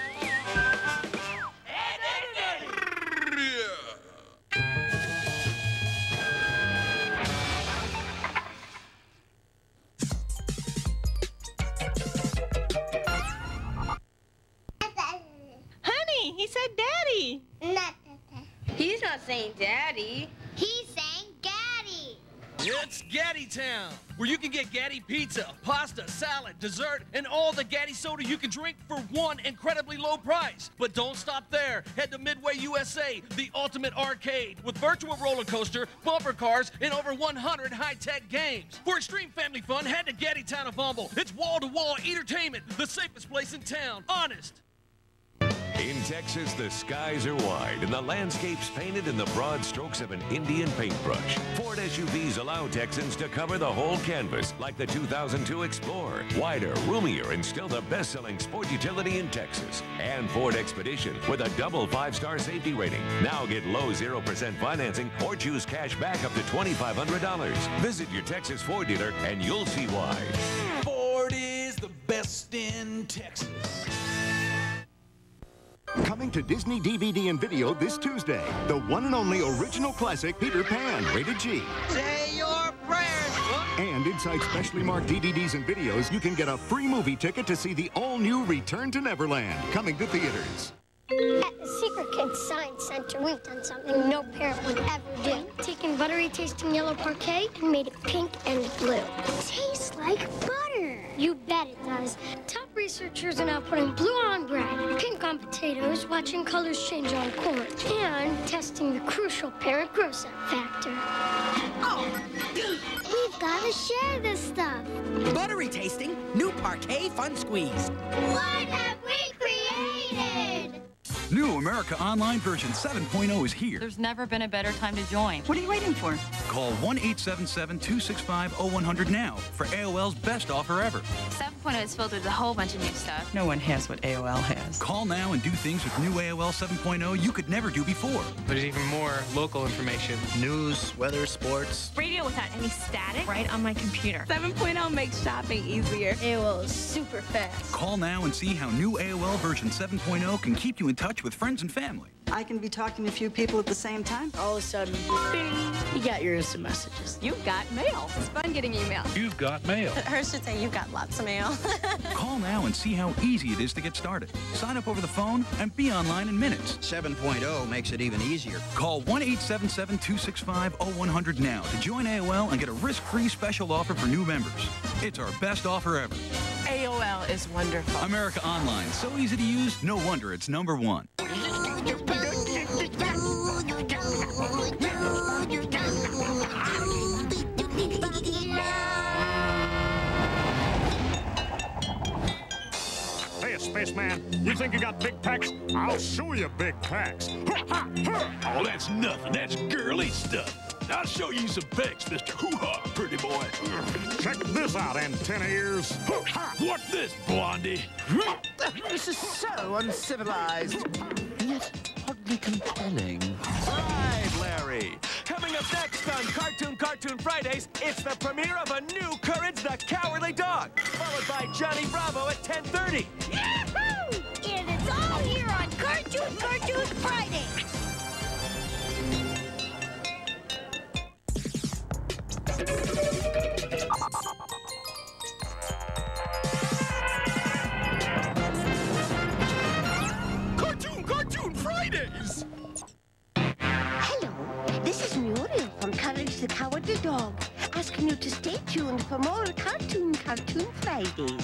Honey, he said daddy. He's not saying daddy. He's saying Gaddy. It's Gaddy Town, where you can get Gaddy pizza, pasta, salad, dessert, and all the Gaddy soda you can drink for one incredibly low price. But don't stop there. Head to Midway U S A, the ultimate arcade, with virtual roller coaster, bumper cars, and over one hundred high-tech games. For extreme family fun, head to Gaddy Town of Humble. It's wall-to-wall entertainment, the safest place in town. Honest. In Texas, the skies are wide and the landscape's painted in the broad strokes of an Indian paintbrush. Ford S U Vs allow Texans to cover the whole canvas, like the two thousand two Explorer. Wider, roomier, and still the best-selling sport utility in Texas. And Ford Expedition with a double five-star safety rating. Now get low zero percent financing or choose cash back up to twenty-five hundred dollars. Visit your Texas Ford dealer and you'll see why. Ford is the best in Texas. Coming to Disney D V D and video this Tuesday, the one and only original classic Peter Pan, rated G. Say your prayers, book. And inside specially marked D V Ds and videos, you can get a free movie ticket to see the all-new Return to Neverland, coming to theaters. At the Secret Kids Science Center, we've done something no parent would ever do. Taken buttery tasting yellow parquet and made it pink and blue. It tastes like butter. You bet it does. Top researchers are now putting blue on bread, pink on potatoes, watching colors change on corn, and testing the crucial parent gross-up factor. Oh, we've got to share this stuff. Buttery tasting, new parquet fun squeeze. What have we created? New America Online version seven point oh is here. There's never been a better time to join. What are you waiting for? Call one eight seven seven, two six five, oh one hundred now for A O L's best offer ever. seven point oh is filled with a whole bunch of new stuff. No one has what A O L has. Call now and do things with new A O L seven point oh you could never do before. There's even more local information. News, weather, sports. Radio without any static. Right on my computer. seven point oh makes shopping easier. A O L is super fast. Call now and see how new A O L version seven point oh can keep you in touch with friends and family. I can be talking to a few people at the same time. All of a sudden, bing, you got your instant messages. You've got mail. It's fun getting email. You've got mail. Hers should say you've got lots of mail. Call now and see how easy it is to get started. Sign up over the phone and be online in minutes. seven point oh makes it even easier. Call one eight seven seven, two six five, oh one hundred now to join A O L and get a risk-free special offer for new members. It's our best offer ever. A O L is wonderful. America Online, so easy to use, no wonder it's number one. Hey, spaceman, you think you got big packs? I'll show you big packs. Oh, that's nothing. That's girly stuff. I'll show you some pecs, Mister Hoo-Ha, pretty boy. Check this out, antenna ears. What's this, Blondie? This is so uncivilized, yet oddly compelling. Right, Larry. Coming up next on Cartoon Cartoon Fridays, it's the premiere of a new Courage the Cowardly Dog, followed by Johnny Bravo at ten thirty. Yahoo! And it's all here on Cartoon Cartoon Friday. Cartoon Cartoon Fridays! Hello, this is Muriel from Courage the Cowardly Dog, asking you to stay tuned for more Cartoon Cartoon Fridays.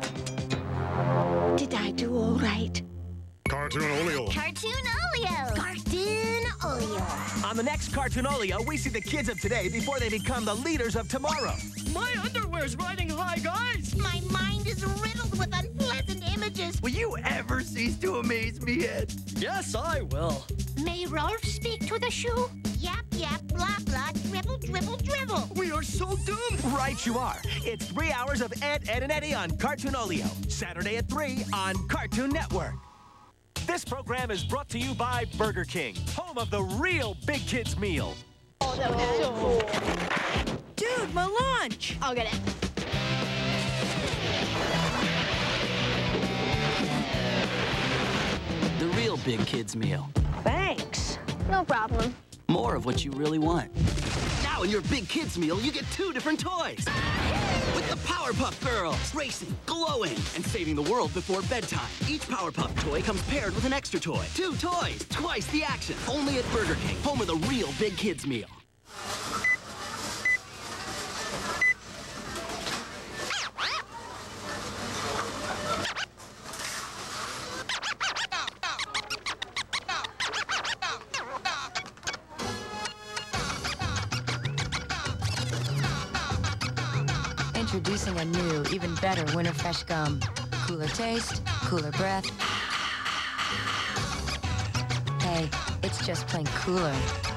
Did I do all right? Cartoon Olio. Cartoon Olio. Cartoon Olio. On the next Cartoon Olio, we see the kids of today before they become the leaders of tomorrow. My underwear's riding high, guys. My mind is riddled with unpleasant images. Will you ever cease to amaze me, Ed? Yes, I will. May Rolf speak to the shoe? Yap, yap, blah, blah, dribble, dribble, dribble. We are so doomed. Right you are. It's three hours of Ed, Ed, and Eddy on Cartoon Olio. Saturday at three on Cartoon Network. This program is brought to you by Burger King, home of the real big kids meal. Oh, that was so cool. Dude, my lunch. I'll get it. The real big kids meal. Thanks. No problem. More of what you really want. Now in your big kids meal, you get two different toys. With the Powerpuff Girls, racing, glowing, and saving the world before bedtime. Each Powerpuff toy comes paired with an extra toy. Two toys, twice the action. Only at Burger King, home of the real big kids meal. Introducing a new, even better Winter Fresh gum. Cooler taste, cooler breath. Hey, it's just plain cooler.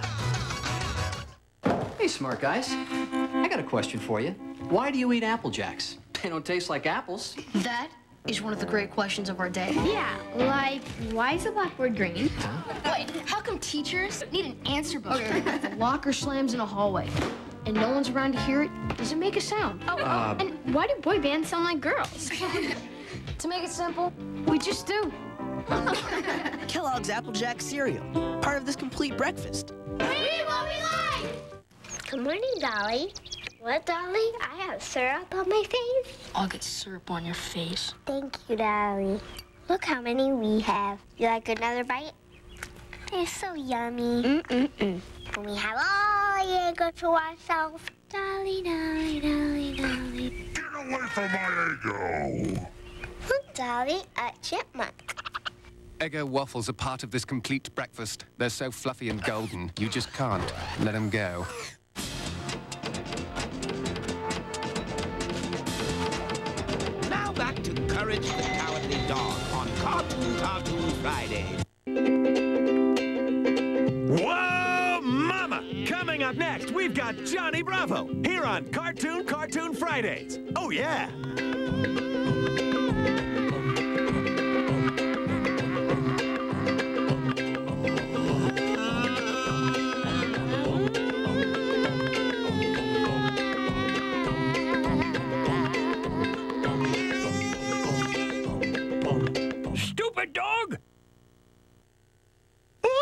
Hey, smart guys. I got a question for you. Why do you eat Apple Jacks? They don't taste like apples. That is one of the great questions of our day. Yeah, like, why is the blackboard green? Huh? Wait, how come teachers need an answer book if a locker slams in a hallway and no one's around to hear it? Does it make a sound? Oh, Uh, and why do boy bands sound like girls? To make it simple, we just do. Kellogg's Applejack cereal, part of this complete breakfast. We will be live! Good morning, Dolly. What, Dolly? I have syrup on my face? I'll get syrup on your face. Thank you, Dolly. Look how many we have. You like another bite? They're so yummy. Mm-mm-mm. And we have all the Eggo to ourselves. Dolly, Dolly, Dolly, Dolly. Get away from my Eggo! Look, Dolly, a chipmunk. Eggo waffles are part of this complete breakfast. They're so fluffy and golden, you just can't let them go. Now back to Courage the Cowardly Dog on Cartoon Cartoon Friday. Whoa, mama! Coming up next, we've got Johnny Bravo here on Cartoon Cartoon Fridays. Oh, yeah. Stupid dog!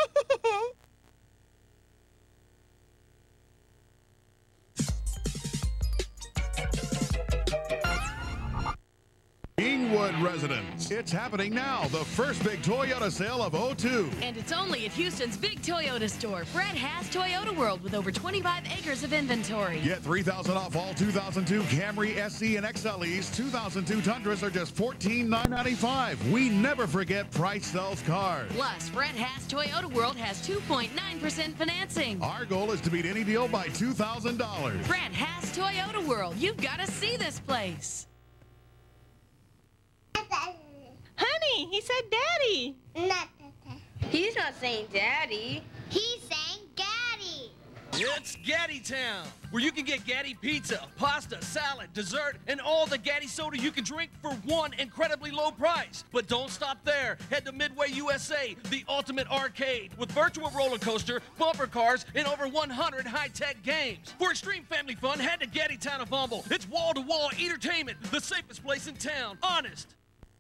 Glenwood residents. It's happening now, the first big Toyota sale of oh two. And it's only at Houston's big Toyota store. Fred has Toyota World with over twenty-five acres of inventory. Get three thousand dollars off all two thousand two Camry, S E, and X L Es. two thousand two Tundras are just fourteen thousand nine hundred ninety-five dollars. We never forget price sells cars. Plus, Fred has Toyota World has two point nine percent financing. Our goal is to beat any deal by two thousand dollars. Fred has Toyota World. You've got to see this place. Honey, he said daddy. He's not saying daddy. He's saying Gaddy. It's Gaddy Town, where you can get Gaddy pizza, pasta, salad, dessert, and all the Gaddy soda you can drink for one incredibly low price. But don't stop there. Head to Midway U S A, the ultimate arcade, with virtual roller coaster, bumper cars, and over one hundred high-tech games. For extreme family fun, head to Gaddy Town of Humble. It's wall-to-wall entertainment, the safest place in town. Honest.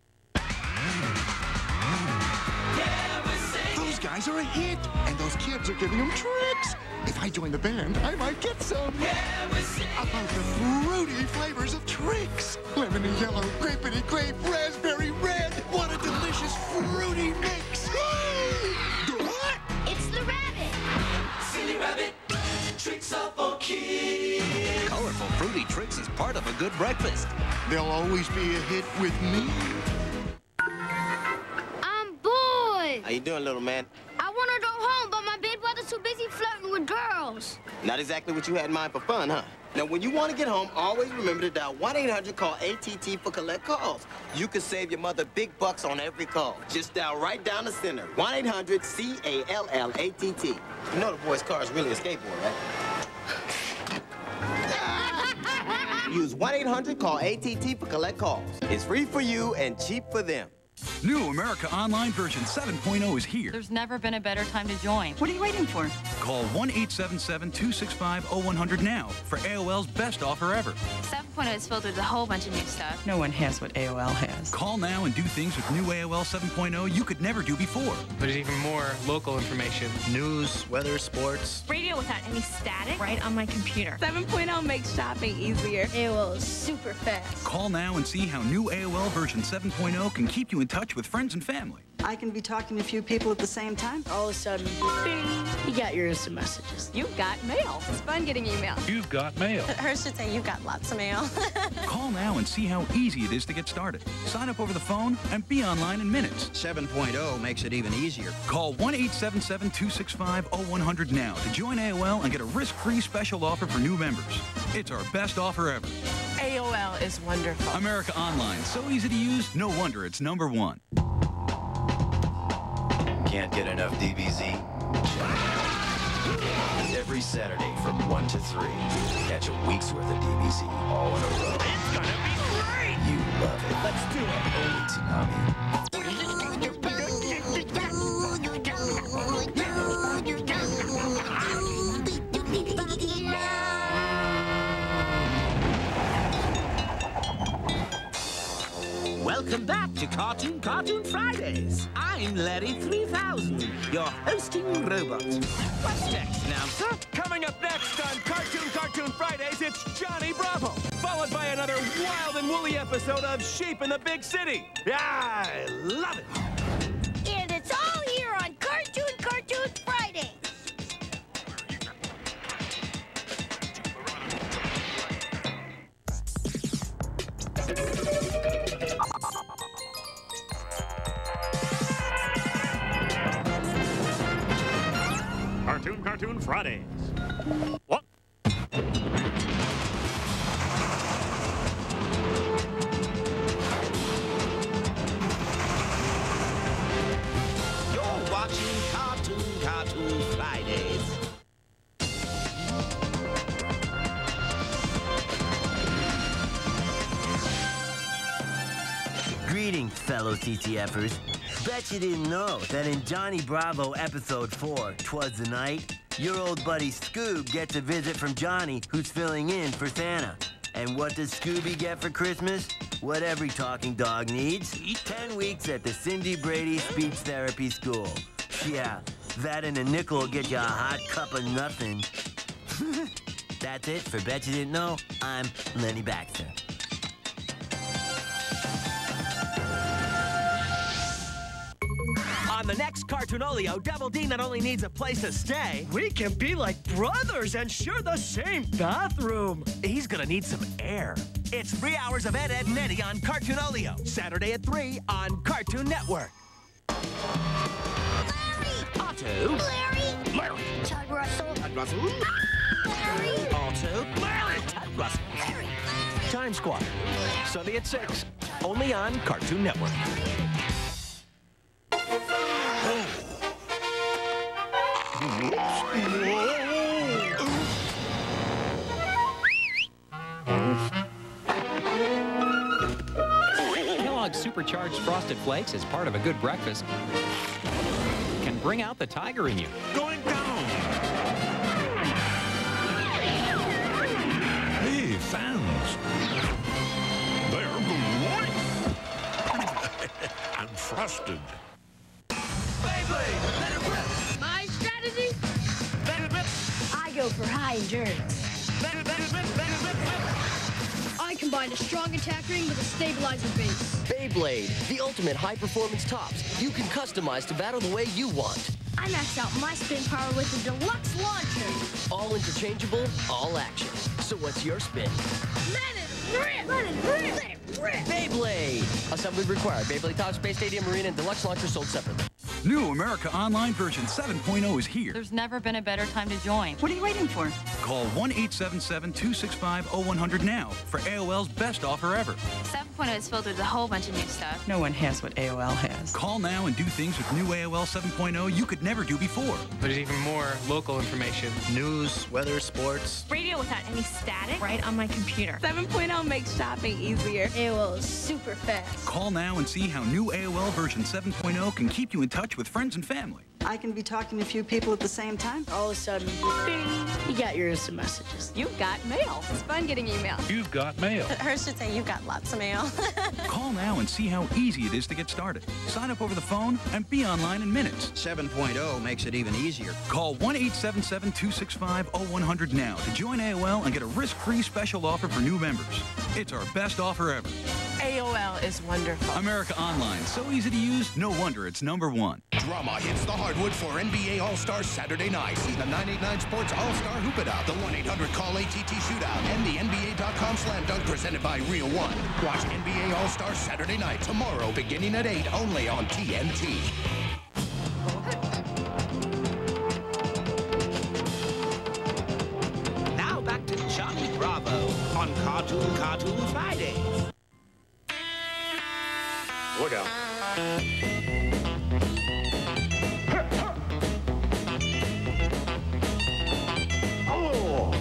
Those guys are a hit, and those kids are giving them tricks. If I join the band, I might get some. About the fruity flavors of tricks. Lemony yellow, grapey grape, raspberry red. What a delicious fruity mix. What? It's the rabbit. Silly rabbit, tricks are for kids. Colorful fruity tricks is part of a good breakfast. They'll always be a hit with me. I'm bored. How you doing, little man? I want to go home, but my big brother's too busy flirting with girls. Not exactly what you had in mind for fun, huh? Now, when you want to get home, always remember to dial one eight hundred call A T T for collect calls. You can save your mother big bucks on every call. Just dial right down the center. one eight hundred C A L L A T T. You know the boy's car is really a skateboard, right? Use one eight hundred call A T T for collect calls. It's free for you and cheap for them. New America Online version seven point oh is here. There's never been a better time to join. What are you waiting for? Call one eight seven seven, two six five, oh one hundred now for A O L's best offer ever. seven point oh is filled with a whole bunch of new stuff. No one has what A O L has. Call now and do things with new A O L seven point oh you could never do before. There's even more local information. News, weather, sports. Radio without any static right on my computer. seven point oh makes shopping easier. A O L is super fast. Call now and see how new A O L version seven point oh can keep you in touch with friends and family. I can be talking to a few people at the same time. All of a sudden, bing, you got your instant messages. You've got mail. It's fun getting email. You've got mail. Hers should say you've got lots of mail. Call now and see how easy it is to get started. Sign up over the phone and be online in minutes. seven point oh makes it even easier. Call one eight seven seven, two six five, oh one hundred now to join A O L and get a risk-free special offer for new members. It's our best offer ever. A O L is wonderful. America Online, so easy to use, no wonder it's number one. Can't get enough D B Z? Every Saturday from one to three, catch a week's worth of D B Z all in a row. It's gonna be great! You love it. Let's do it! Only Tsunami. Welcome back to Cartoon Cartoon Fridays. I'm Larry three thousand, your hosting robot. What's next, announcer? Coming up next on Cartoon Cartoon Fridays, it's Johnny Bravo, followed by another wild and woolly episode of Sheep in the Big City. I love it. And it's all here on Cartoon Cartoon Friday. Cartoon Cartoon Fridays. What? You're watching Cartoon Cartoon Fridays. Greetings, fellow C T Fers. Bet you didn't know that in Johnny Bravo episode four, 'Twas the Night, your old buddy Scoob gets a visit from Johnny, who's filling in for Santa. And what does Scooby get for Christmas? What every talking dog needs. Ten weeks at the Cindy Brady Speech Therapy School. Yeah, that and a nickel will get you a hot cup of nothing. That's it for Bet You Didn't Know. I'm Lenny Baxter. the next Cartoonolio, Double D not only needs a place to stay, we can be like brothers and share the same bathroom. He's gonna need some air. It's three hours of Ed, Ed, and Eddy on Cartoonolio, Saturday at three on Cartoon Network. Larry! Otto. Larry! Larry. Todd Russell. Todd Russell. Larry! Otto. Larry. Todd Russell. Larry! Time Squad, Sunday at six, only on Cartoon Network. Kellogg's Supercharged Frosted Flakes is part of a good breakfast. Can bring out the tiger in you. Going down. Hey, fans. They're great. I'm frosted. Beyblade, let it rip. My strategy? I go for high endurance. I combine a strong attack ring with a stabilizer base. Beyblade, the ultimate high-performance tops. You can customize to battle the way you want. I maxed out my spin power with the deluxe launcher. All interchangeable, all action. So what's your spin? Let it rip! Let it rip! Let it rip! Beyblade! Assembly required. Beyblade Top Space Stadium Marina and deluxe launcher sold separately. New America Online version seven point oh is here. There's never been a better time to join. What are you waiting for? Call one eight seven seven, two six five, oh one hundred now for A O L's best offer ever. seven point oh is filled with a whole bunch of new stuff. No one has what A O L has. Call now and do things with new A O L seven point oh you could never do before. There's even more local information. News, weather, sports. Radio without any static right on my computer. seven point oh makes shopping easier. A O L is super fast. Call now and see how new A O L version seven point oh can keep you in touch with friends and family. I can be talking to a few people at the same time. All of a sudden, bing, you got your instant messages. You've got mail. It's fun getting email. You've got mail. Hers should say you've got lots of mail. Call now and see how easy it is to get started. Sign up over the phone and be online in minutes. seven point oh makes it even easier. Call one eight seven seven, two six five, oh one hundred now to join A O L and get a risk-free special offer for new members. It's our best offer ever. A O L is wonderful. America Online, so easy to use, no wonder it's number one. Drama hits the hardwood for N B A All-Star Saturday night. See the nine eighty-nine Sports All-Star Hoop It Out, the one eight hundred call A T T Shootout, and the N B A dot com Slam Dunk presented by Real One. Watch N B A All-Star Saturday night tomorrow beginning at eight only on T N T. Now back to Johnny Bravo on Cartoon Cartoon Fridays. Look out. Oh!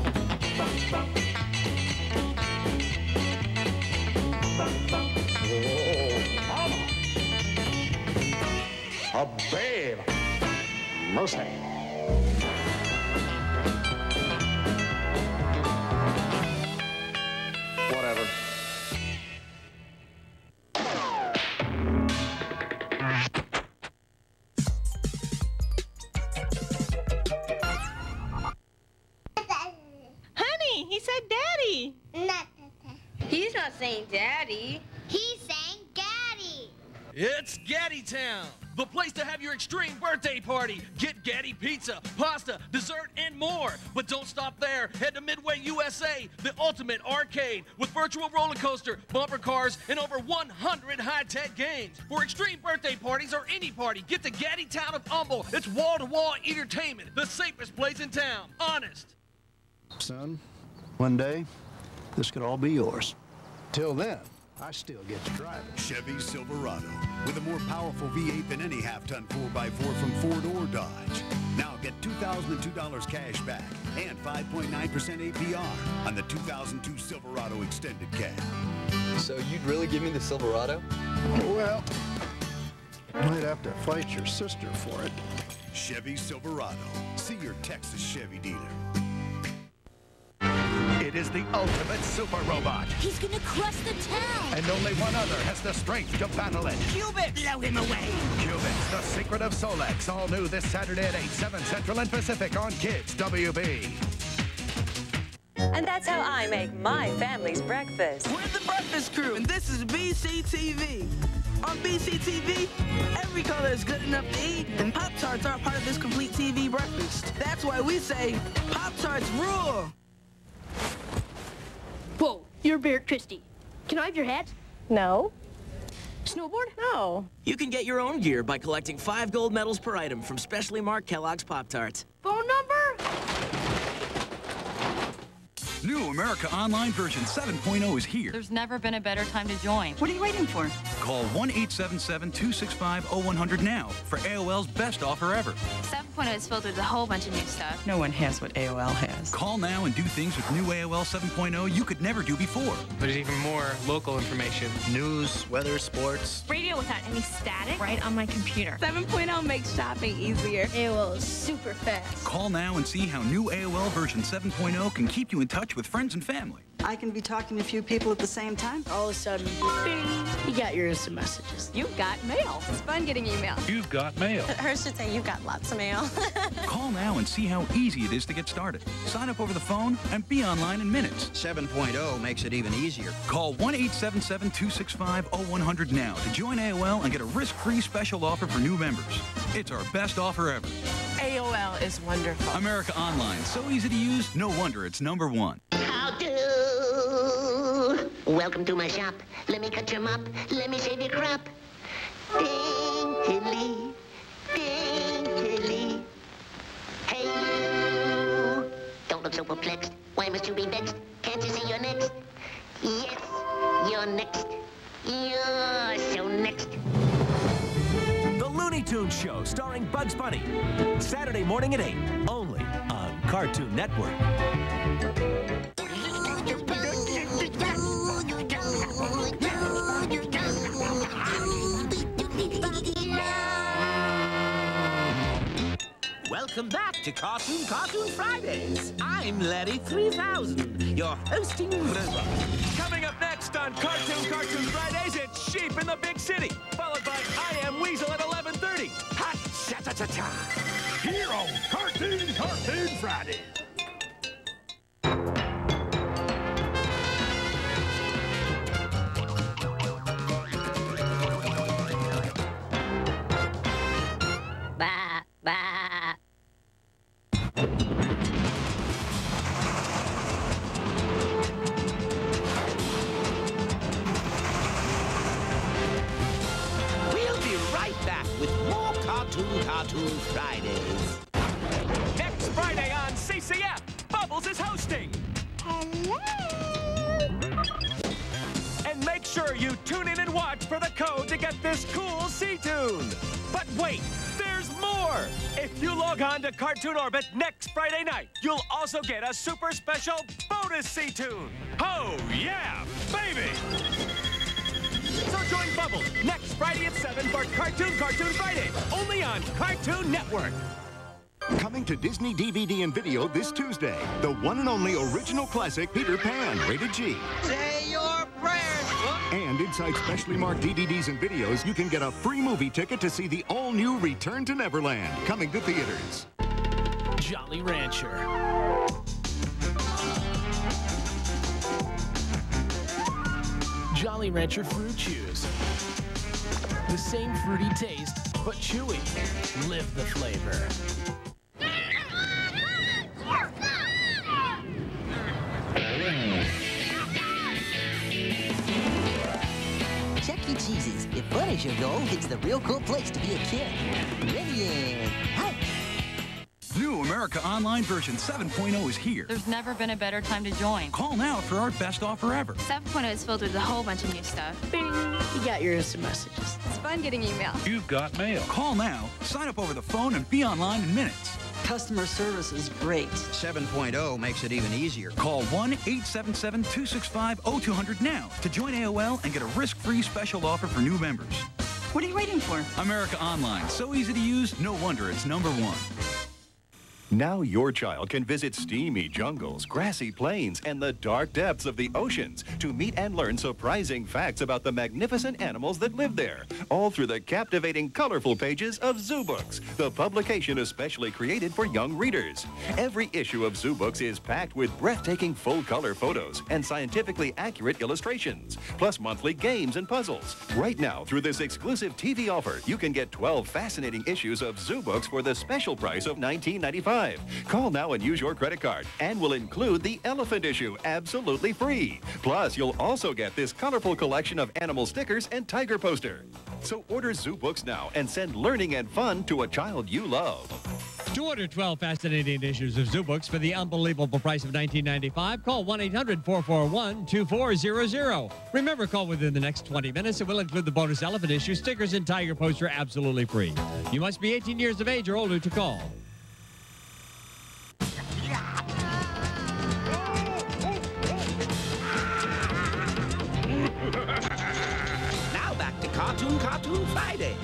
A babe. Mercy. Whatever. Honey, he said daddy. He's not saying daddy. He's saying Gaddy. It's Gaddy Town, the place to have your extreme birthday party. Get Gaddy pizza, pasta, dessert, and more. But don't stop there. Head to Midway U S A, the ultimate arcade with virtual roller coaster, bumper cars, and over one hundred high-tech games. For extreme birthday parties or any party, get to Gaddy Town of Humble. It's wall-to-wall entertainment, the safest place in town. Honest. Son, one day, this could all be yours. Till then, I still get to drive it. Chevy Silverado, with a more powerful V eight than any half-ton four by four from Ford or Dodge. Now get two thousand two dollars cash back and five point nine percent A P R on the two thousand two Silverado Extended Cab. So you'd really give me the Silverado? Well, might have to fight your sister for it. Chevy Silverado. See your Texas Chevy dealer. It is the ultimate super robot. He's gonna crush the town. And only one other has the strength to battle it. Cubit, blow him away. Cubit, the secret of Solex. All new this Saturday at eight, seven Central and Pacific on Kids W B. And that's how I make my family's breakfast. We're the Breakfast Crew, and this is B C T V. On B C T V, every color is good enough to eat, and Pop-Tarts aren't part of this complete T V breakfast. That's why we say, Pop-Tarts rule! Whoa, you're Barrett Christie. Can I have your hat? No. Snowboard? No. You can get your own gear by collecting five gold medals per item from specially marked Kellogg's Pop-Tarts. Phone number? New America Online version seven point oh is here. There's never been a better time to join. What are you waiting for? Call one eight seven seven, two six five, oh one hundred now for A O L's best offer ever. seven point oh is filled with a whole bunch of new stuff. No one has what A O L has. Call now and do things with new A O L seven point oh you could never do before. There's even more local information. News, weather, sports. Radio without any static right on my computer. seven point oh makes shopping easier. A O L is super fast. Call now and see how new A O L version seven point oh can keep you in touch with friends and family. I can be talking to a few people at the same time. All of a sudden, bing, you got your instant messages. You've got mail. It's fun getting email. You've got mail. Hers should say you've got lots of mail. Call now and see how easy it is to get started. Sign up over the phone and be online in minutes. seven point oh makes it even easier. Call one eight seven seven, two six five, oh one hundred now to join A O L and get a risk-free special offer for new members. It's our best offer ever. A O L is wonderful. America Online, so easy to use, no wonder it's number one. How do? Welcome to my shop. Let me cut your mop. Let me shave your crop. Daintily, daintily. Hey, you. Don't look so perplexed. Why must you be vexed? Can't you see you're next? Yes, you're next. You're so next. The Looney Tunes Show, starring Bugs Bunny. Saturday morning at eight, only on Cartoon Network. Welcome back to Cartoon Cartoon Fridays. I'm Larry three thousand, your hosting robot. Coming up next on Cartoon Cartoon Fridays, it's Sheep in the Big City, followed by I Am Weasel at eleven thirty. Hot cha-cha-cha-cha. Here on Cartoon Cartoon Fridays. Bah, bah. We'll be right back with more Cartoon Cartoon Fridays. Next Friday on C C F, Bubbles is hosting. Hello. And make sure you tune in and watch for the code to get this cool C-Tune. But wait, there's more! If you log on to Cartoon Orbit next Friday night, you'll also get a super special bonus C-Tune. Oh, yeah, baby! So join Bubbles next Friday at seven for Cartoon Cartoon Friday, only on Cartoon Network. Coming to Disney D V D and video this Tuesday, the one and only original classic Peter Pan, rated G. Say your prayers. And inside specially marked D V Ds and videos, you can get a free movie ticket to see the all-new Return to Neverland, coming to theaters. Jolly Rancher. Jolly Rancher Fruit Chews. The same fruity taste, but chewy. Live the flavor. Chuck E. Cheese's. If fun is your goal, it's the real cool place to be a kid. Ready and out. New America Online version seven point oh is here. There's never been a better time to join. Call now for our best offer ever. seven point oh is filled with a whole bunch of new stuff. Bing, you got your instant messages. It's fun getting email. You've got mail. Call now, sign up over the phone, and be online in minutes. Customer service is great. seven point oh makes it even easier. Call one eight seven seven, two six five, oh two hundred now to join A O L and get a risk-free special offer for new members. What are you waiting for? America Online, so easy to use, no wonder it's number one. Now your child can visit steamy jungles, grassy plains, and the dark depths of the oceans to meet and learn surprising facts about the magnificent animals that live there, all through the captivating, colorful pages of Zoo Books, the publication especially created for young readers. Every issue of Zoo Books is packed with breathtaking full-color photos and scientifically accurate illustrations, plus monthly games and puzzles. Right now, through this exclusive T V offer, you can get twelve fascinating issues of Zoo Books for the special price of nineteen ninety-five. Call now and use your credit card, and we'll include the elephant issue absolutely free. Plus, you'll also get this colorful collection of animal stickers and tiger poster. So order Zoo Books now and send learning and fun to a child you love. To order twelve fascinating issues of Zoo Books for the unbelievable price of nineteen ninety-five, call one eight hundred, four four one, two four zero zero. Remember, call within the next twenty minutes. It will include the bonus elephant issue, stickers, and tiger poster absolutely free. You must be eighteen years of age or older to call. Now back to Cartoon Cartoon Friday.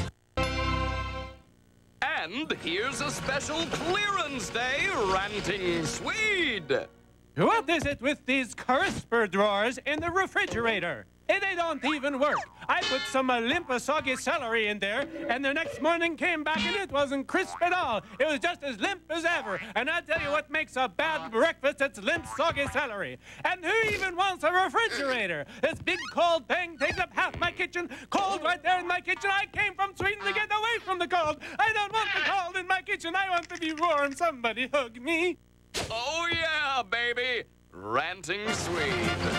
And here's a special clearance day ranting Swede. What is it with these crisper drawers in the refrigerator? And they don't even work. I put some Olympus soggy celery in there, and the next morning came back and it wasn't crisp at all. It was just as limp as ever. And I tell you what makes a bad breakfast, it's limp soggy celery. And who even wants a refrigerator? This big cold thing takes up half my kitchen. Cold right there in my kitchen. I came from Sweden to get away from the cold. I don't want the cold in my kitchen. I want to be warm. Somebody hug me. Oh yeah, baby. Ranting Swede.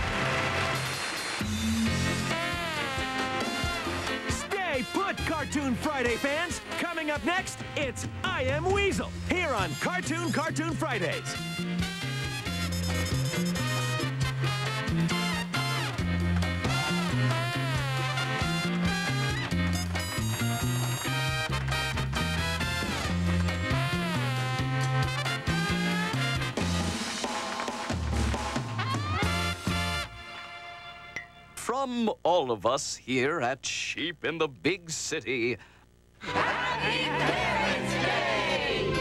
Stay put, Cartoon Friday fans. Coming up next, it's I Am Weasel, here on Cartoon Cartoon Fridays. From all of us here at Sheep in the Big City, Happy Parents' Day!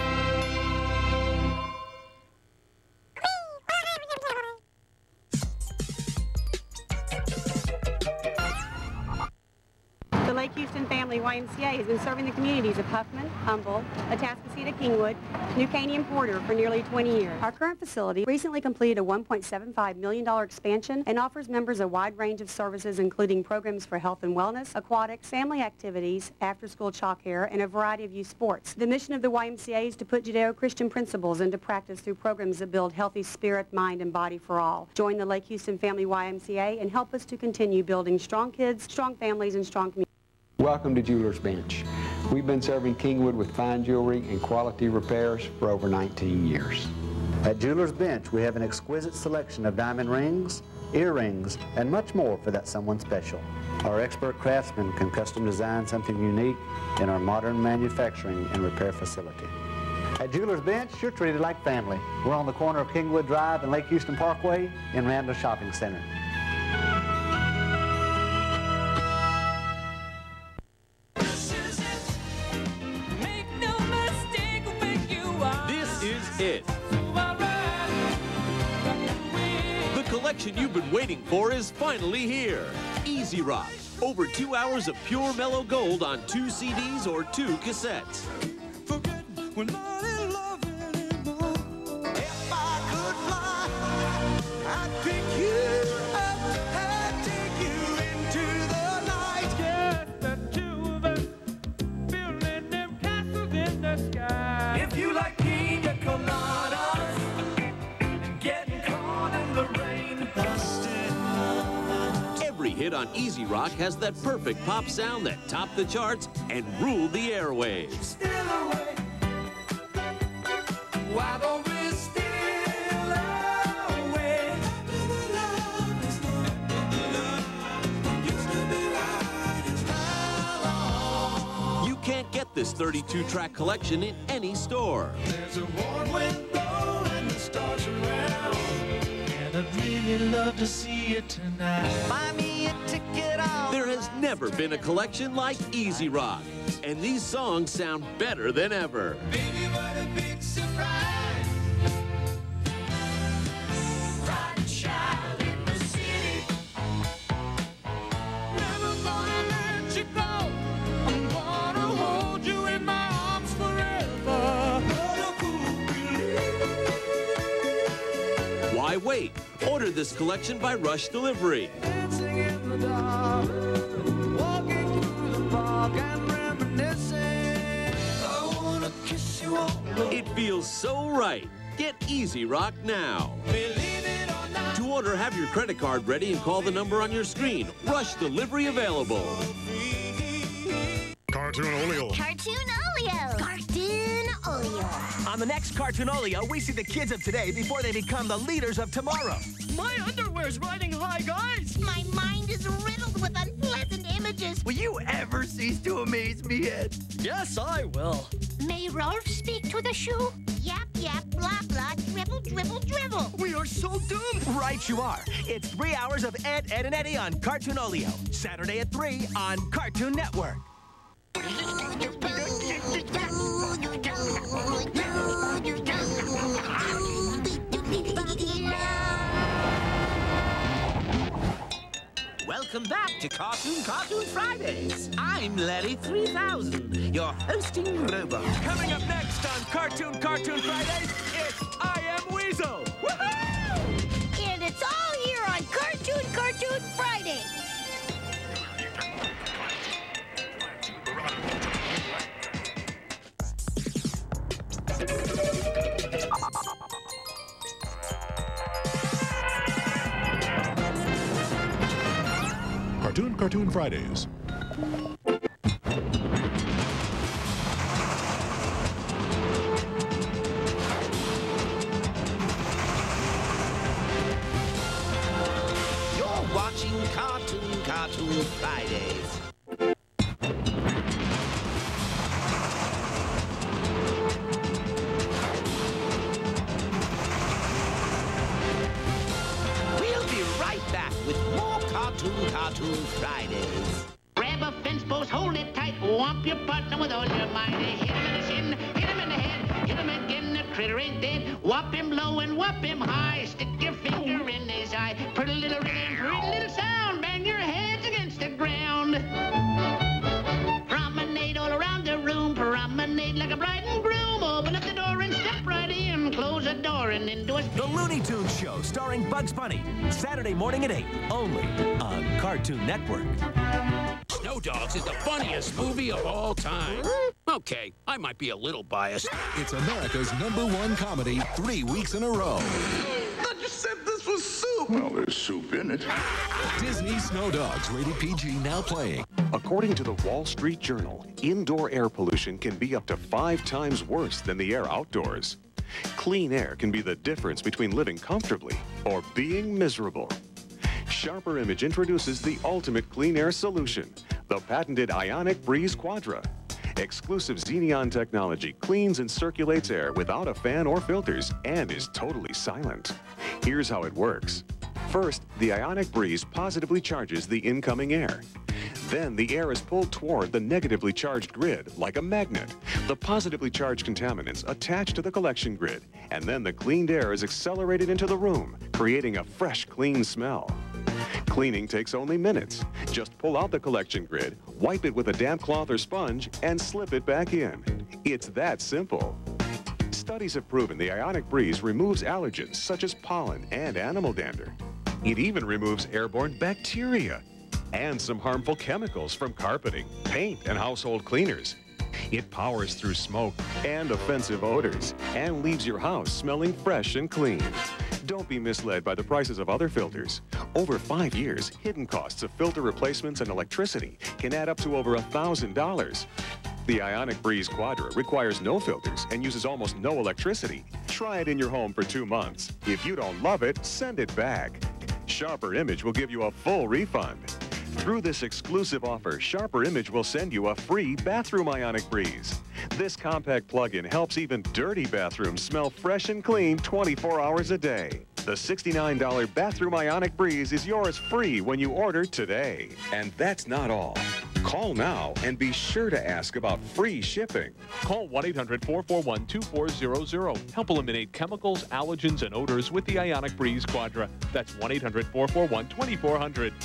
The Lake Houston Family Y M C A has been serving the communities of Huffman, Humble, Atascocita, Kingwood, New Caney, and Porter for nearly twenty years. Our current facility recently completed a one point seven five million dollars expansion and offers members a wide range of services including programs for health and wellness, aquatics, family activities, after-school childcare, and a variety of youth sports. The mission of the Y M C A is to put Judeo-Christian principles into practice through programs that build healthy spirit, mind, and body for all. Join the Lake Houston Family Y M C A and help us to continue building strong kids, strong families, and strong communities. Welcome to Jewelers Bench. We've been serving Kingwood with fine jewelry and quality repairs for over nineteen years. At Jewelers Bench, we have an exquisite selection of diamond rings, earrings, and much more for that someone special. Our expert craftsmen can custom design something unique in our modern manufacturing and repair facility. At Jewelers Bench, you're treated like family. We're on the corner of Kingwood Drive and Lake Houston Parkway in Randall Shopping Center. It. The collection you've been waiting for is finally here. Easy Rock. Over two hours of pure mellow gold on two C Ds or two cassettes. We're not in love anymore. If I could fly, I'd pick you up and take you into the night. Just the two of us, building them castles in the sky. If you like pina coladas and getting caught in the rain, busted. Every hit on Easy Rock has that perfect pop sound that topped the charts and ruled the airwaves. Still away. Why don't we steal away? You can't get this thirty-two track collection in any store. There's a warm wind blowing the stars around, and I'd really love to see it tonight. Buy me a ticket on. There has never been a collection like Easy Rock, and these songs sound better than ever. Baby, what a big surprise. Right child in the city. Never gonna let you go. I'm gonna hold you in my arms forever. Why wait? Order this collection by Rush Delivery. Dancing in the dark, walking through the park and reminiscing. I wanna kiss you all over. It feels so right. Get Easy Rock now. Believe it or not. To order, have your credit card ready and call the number on your screen. Rush Delivery available. Cartoon Oleo. Cartoon Oleo. Cartoon Oleo. On the next Cartoon Oleo, we see the kids of today before they become the leaders of tomorrow. My underwear's riding high, guys. My mind is riddled with unpleasant images. Will you ever cease to amaze me, Ed? Yes, I will. May Rolf speak to the shoe? Yap, yap, blah, blah, dribble, dribble, dribble. We are so doomed. Right you are. It's three hours of Ed, Ed, and Eddy on Cartoon Oleo. Saturday at three on Cartoon Network. Welcome back to Cartoon Cartoon Fridays. I'm Larry three thousand, your hosting robot. Coming up next on Cartoon Cartoon Fridays, it's I Am Weasel. Woohoo! And it's all here on Cartoon Cartoon Fridays. Cartoon Cartoon Fridays. You're watching Cartoon Cartoon Fridays. We'll be right back with more Cartoon Cartoon Fridays. Grab a fence post, hold it tight, whomp your partner with all your might. Hit him in the shin, hit him in the head, hit him again, the critter ain't dead. Whop him low and whop him high, stick your finger in his eye. Pretty little rhythm, pretty little sound, bang your heads against the ground. Promenade all around the room, promenade like a bride and groom. Open up the door and step right in, close the door and into a... The Looney Tunes Show, starring Bugs Bunny. Saturday morning at eight, only on Cartoon Network. Snow Dogs is the funniest movie of all time. Okay, I might be a little biased. It's America's number one comedy three weeks in a row. thought you said this was soup. Well, there's soup in it. Disney Snow Dogs, rated P G, now playing. According to the Wall Street Journal, indoor air pollution can be up to five times worse than the air outdoors. Clean air can be the difference between living comfortably or being miserable. Sharper Image introduces the ultimate clean air solution, the patented Ionic Breeze Quadra. Exclusive Xeneon technology cleans and circulates air without a fan or filters and is totally silent. Here's how it works. First, the Ionic Breeze positively charges the incoming air. Then the air is pulled toward the negatively charged grid like a magnet. The positively charged contaminants attach to the collection grid, and then the cleaned air is accelerated into the room, creating a fresh, clean smell. Cleaning takes only minutes. Just pull out the collection grid, wipe it with a damp cloth or sponge, and slip it back in. It's that simple. Studies have proven the Ionic Breeze removes allergens such as pollen and animal dander. It even removes airborne bacteria and some harmful chemicals from carpeting, paint, and household cleaners. It powers through smoke and offensive odors and leaves your house smelling fresh and clean. Don't be misled by the prices of other filters. Over five years, hidden costs of filter replacements and electricity can add up to over one thousand dollars. The Ionic Breeze Quadra requires no filters and uses almost no electricity. Try it in your home for two months. If you don't love it, send it back. Sharper Image will give you a full refund. Through this exclusive offer, Sharper Image will send you a free bathroom Ionic Breeze. This compact plug-in helps even dirty bathrooms smell fresh and clean twenty-four hours a day. The sixty-nine dollar bathroom Ionic Breeze is yours free when you order today. And that's not all. Call now and be sure to ask about free shipping. Call one eight hundred, four four one, two four zero zero. Help eliminate chemicals, allergens, and odors with the Ionic Breeze Quadra. That's one eight hundred, four four one, two four zero zero.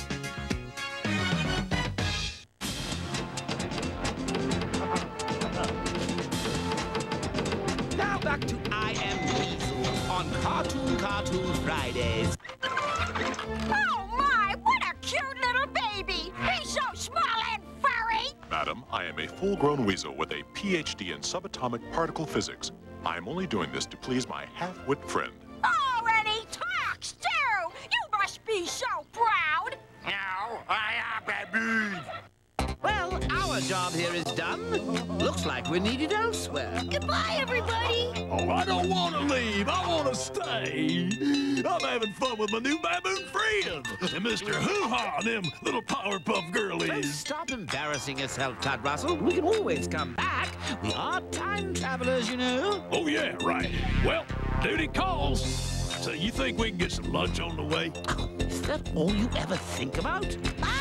Now back to I Am Weasel on Cartoon Cartoon Fridays. Oh my, what a cute little baby! He's so small and furry! Madam, I am a full-grown weasel with a P H D in subatomic particle physics. I am only doing this to please my half-wit friend. Oh, and he talks too! You must be so proud! No, I am baby. Well, our job here is done. Looks like we're needed elsewhere. Goodbye, everybody! Oh, I don't want to leave. I want to stay. I'm having fun with my new baboon friend. And Mister Hoo-Ha and them little Powerpuff girlies. Don't stop embarrassing yourself, Todd Russell. We can always come back. We are time travelers, you know. Oh, yeah, right. Well, duty calls. So you think we can get some lunch on the way? Oh, is that all you ever think about? Bye!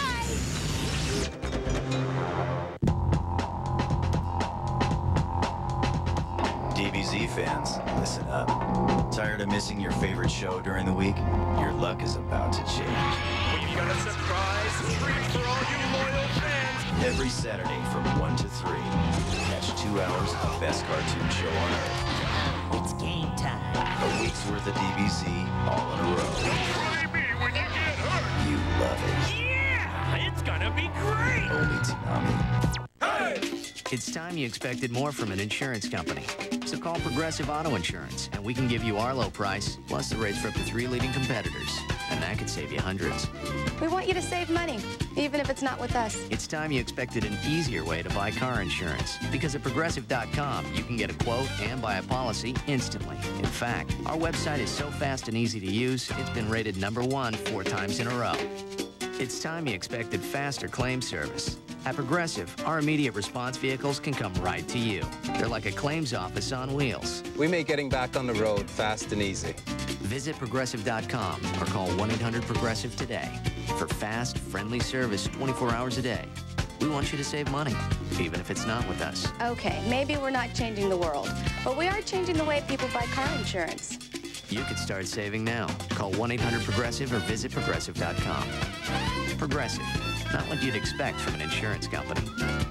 D B Z fans, listen up. Tired of missing your favorite show during the week? Your luck is about to change. We've got a surprise treat for all you loyal fans. Every Saturday from one to three, catch two hours of the best cartoon show on Earth. It's game time. A week's worth of D B Z all in a row. Don't try me when you get hurt. You love it. Yeah, it's gonna be great. Only Toonami. Hey! It's time you expected more from an insurance company. So call Progressive Auto Insurance, and we can give you our low price, plus the rates for up to three leading competitors. And that could save you hundreds. We want you to save money, even if it's not with us. It's time you expected an easier way to buy car insurance. Because at Progressive dot com, you can get a quote and buy a policy instantly. In fact, our website is so fast and easy to use, it's been rated number one four times in a row. It's time you expected faster claim service. At Progressive, our immediate response vehicles can come right to you. They're like a claims office on wheels. We make getting back on the road fast and easy. Visit Progressive dot com or call one eight hundred progressive today for fast, friendly service twenty-four hours a day. We want you to save money, even if it's not with us. Okay, maybe we're not changing the world, but we are changing the way people buy car insurance. You could start saving now. Call one eight hundred progressive or visit Progressive dot com. Progressive, not what you'd expect from an insurance company.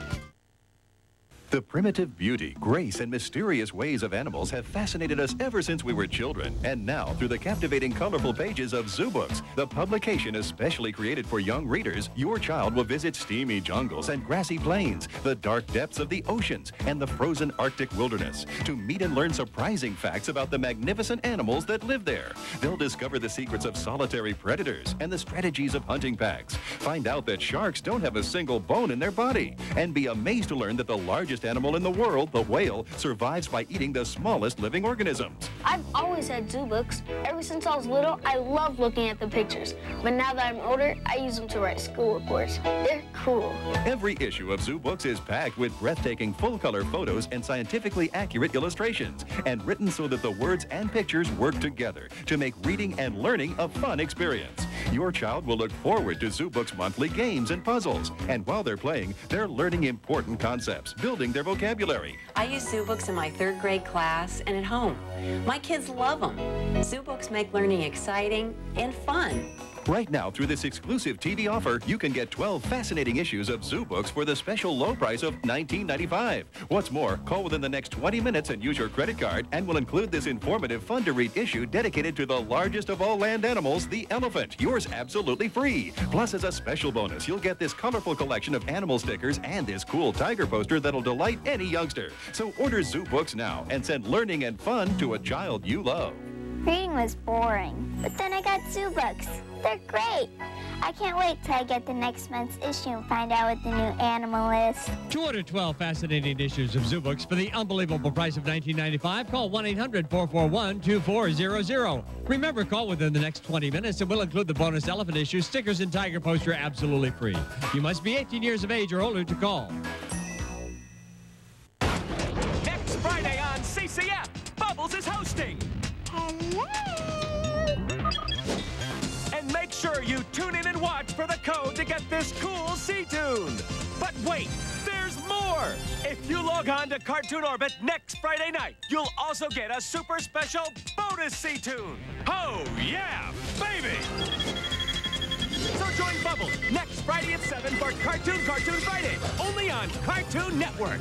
The primitive beauty, grace, and mysterious ways of animals have fascinated us ever since we were children. And now, through the captivating, colorful pages of Zoo Books, the publication especially created for young readers, your child will visit steamy jungles and grassy plains, the dark depths of the oceans, and the frozen Arctic wilderness to meet and learn surprising facts about the magnificent animals that live there. They'll discover the secrets of solitary predators and the strategies of hunting packs. Find out that sharks don't have a single bone in their body, and be amazed to learn that the largest animal in the world, the whale, survives by eating the smallest living organisms. I've always had zoo books. Ever since I was little, I loved looking at the pictures. But now that I'm older, I use them to write school reports. They're cool. Every issue of Zoo Books is packed with breathtaking full-color photos and scientifically accurate illustrations, and written so that the words and pictures work together to make reading and learning a fun experience. Your child will look forward to Zoo Books' monthly games and puzzles, and while they're playing, they're learning important concepts, building their vocabulary. I use Zoo Books in my third grade class and at home. My kids love them. Zoo Books make learning exciting and fun. Right now, through this exclusive T V offer, you can get twelve fascinating issues of Zoo Books for the special low price of nineteen ninety-five. What's more, call within the next twenty minutes and use your credit card, and we'll include this informative, fun-to-read issue dedicated to the largest of all land animals, the elephant. Yours absolutely free. Plus, as a special bonus, you'll get this colorful collection of animal stickers and this cool tiger poster that'll delight any youngster. So order Zoo Books now and send learning and fun to a child you love. Reading was boring, but then I got Zoo Books. They're great. I can't wait till I get the next month's issue and find out what the new animal is. To order twelve fascinating issues of Zoo Books for the unbelievable price of nineteen ninety-five, call one eight hundred, four four one, two four zero zero. Remember, call within the next twenty minutes and we'll include the bonus elephant issue, stickers, and tiger poster absolutely free. You must be eighteen years of age or older to call. Next Friday on C C F, Bubbles is hosting. Hello. And make sure you tune in and watch for the code to get this cool C-Tune. But wait, there's more! If you log on to Cartoon Orbit next Friday night, you'll also get a super special bonus C-Tune. Oh, yeah, baby! So join Bubbles next Friday at seven for Cartoon Cartoon Friday, only on Cartoon Network.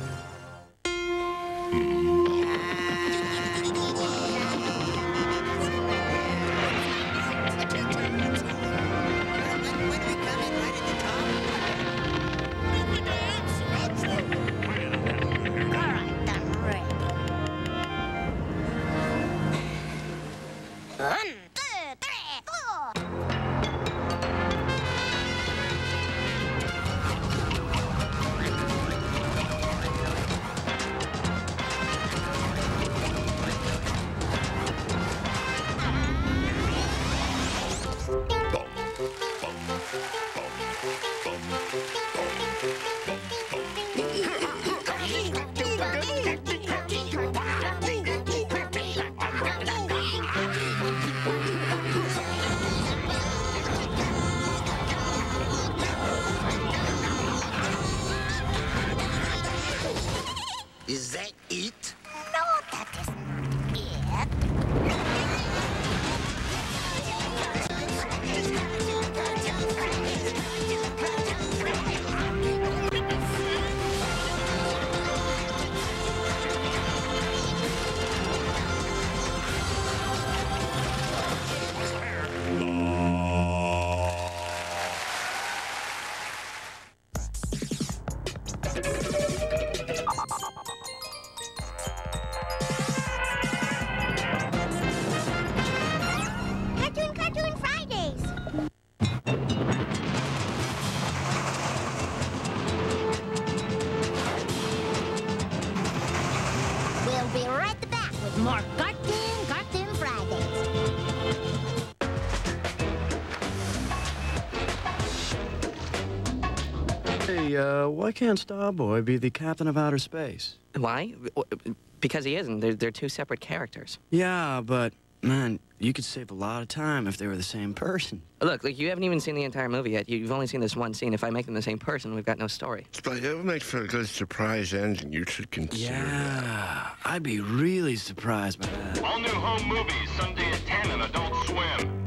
One, two, three, four. Is that it? No, that isn't it. Cartoon Cartoon Fridays. We'll be right back with more Cartoon Cartoon Fridays. Hey, uh, why can't Starboy be the captain of outer space? Why? Because he isn't. They're, they're two separate characters. Yeah, but, man, you could save a lot of time if they were the same person. Look, like, you haven't even seen the entire movie yet. You've only seen this one scene. If I make them the same person, we've got no story. But it would make for a good surprise ending. You should consider Yeah, that. I'd be really surprised by that. All new home movies, Sunday at ten on Adult Swim.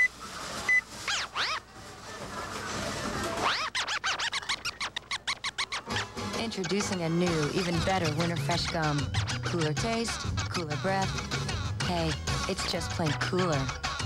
Introducing a new, even better Winter Fresh gum. Cooler taste, cooler breath. Hey, it's just plain cooler.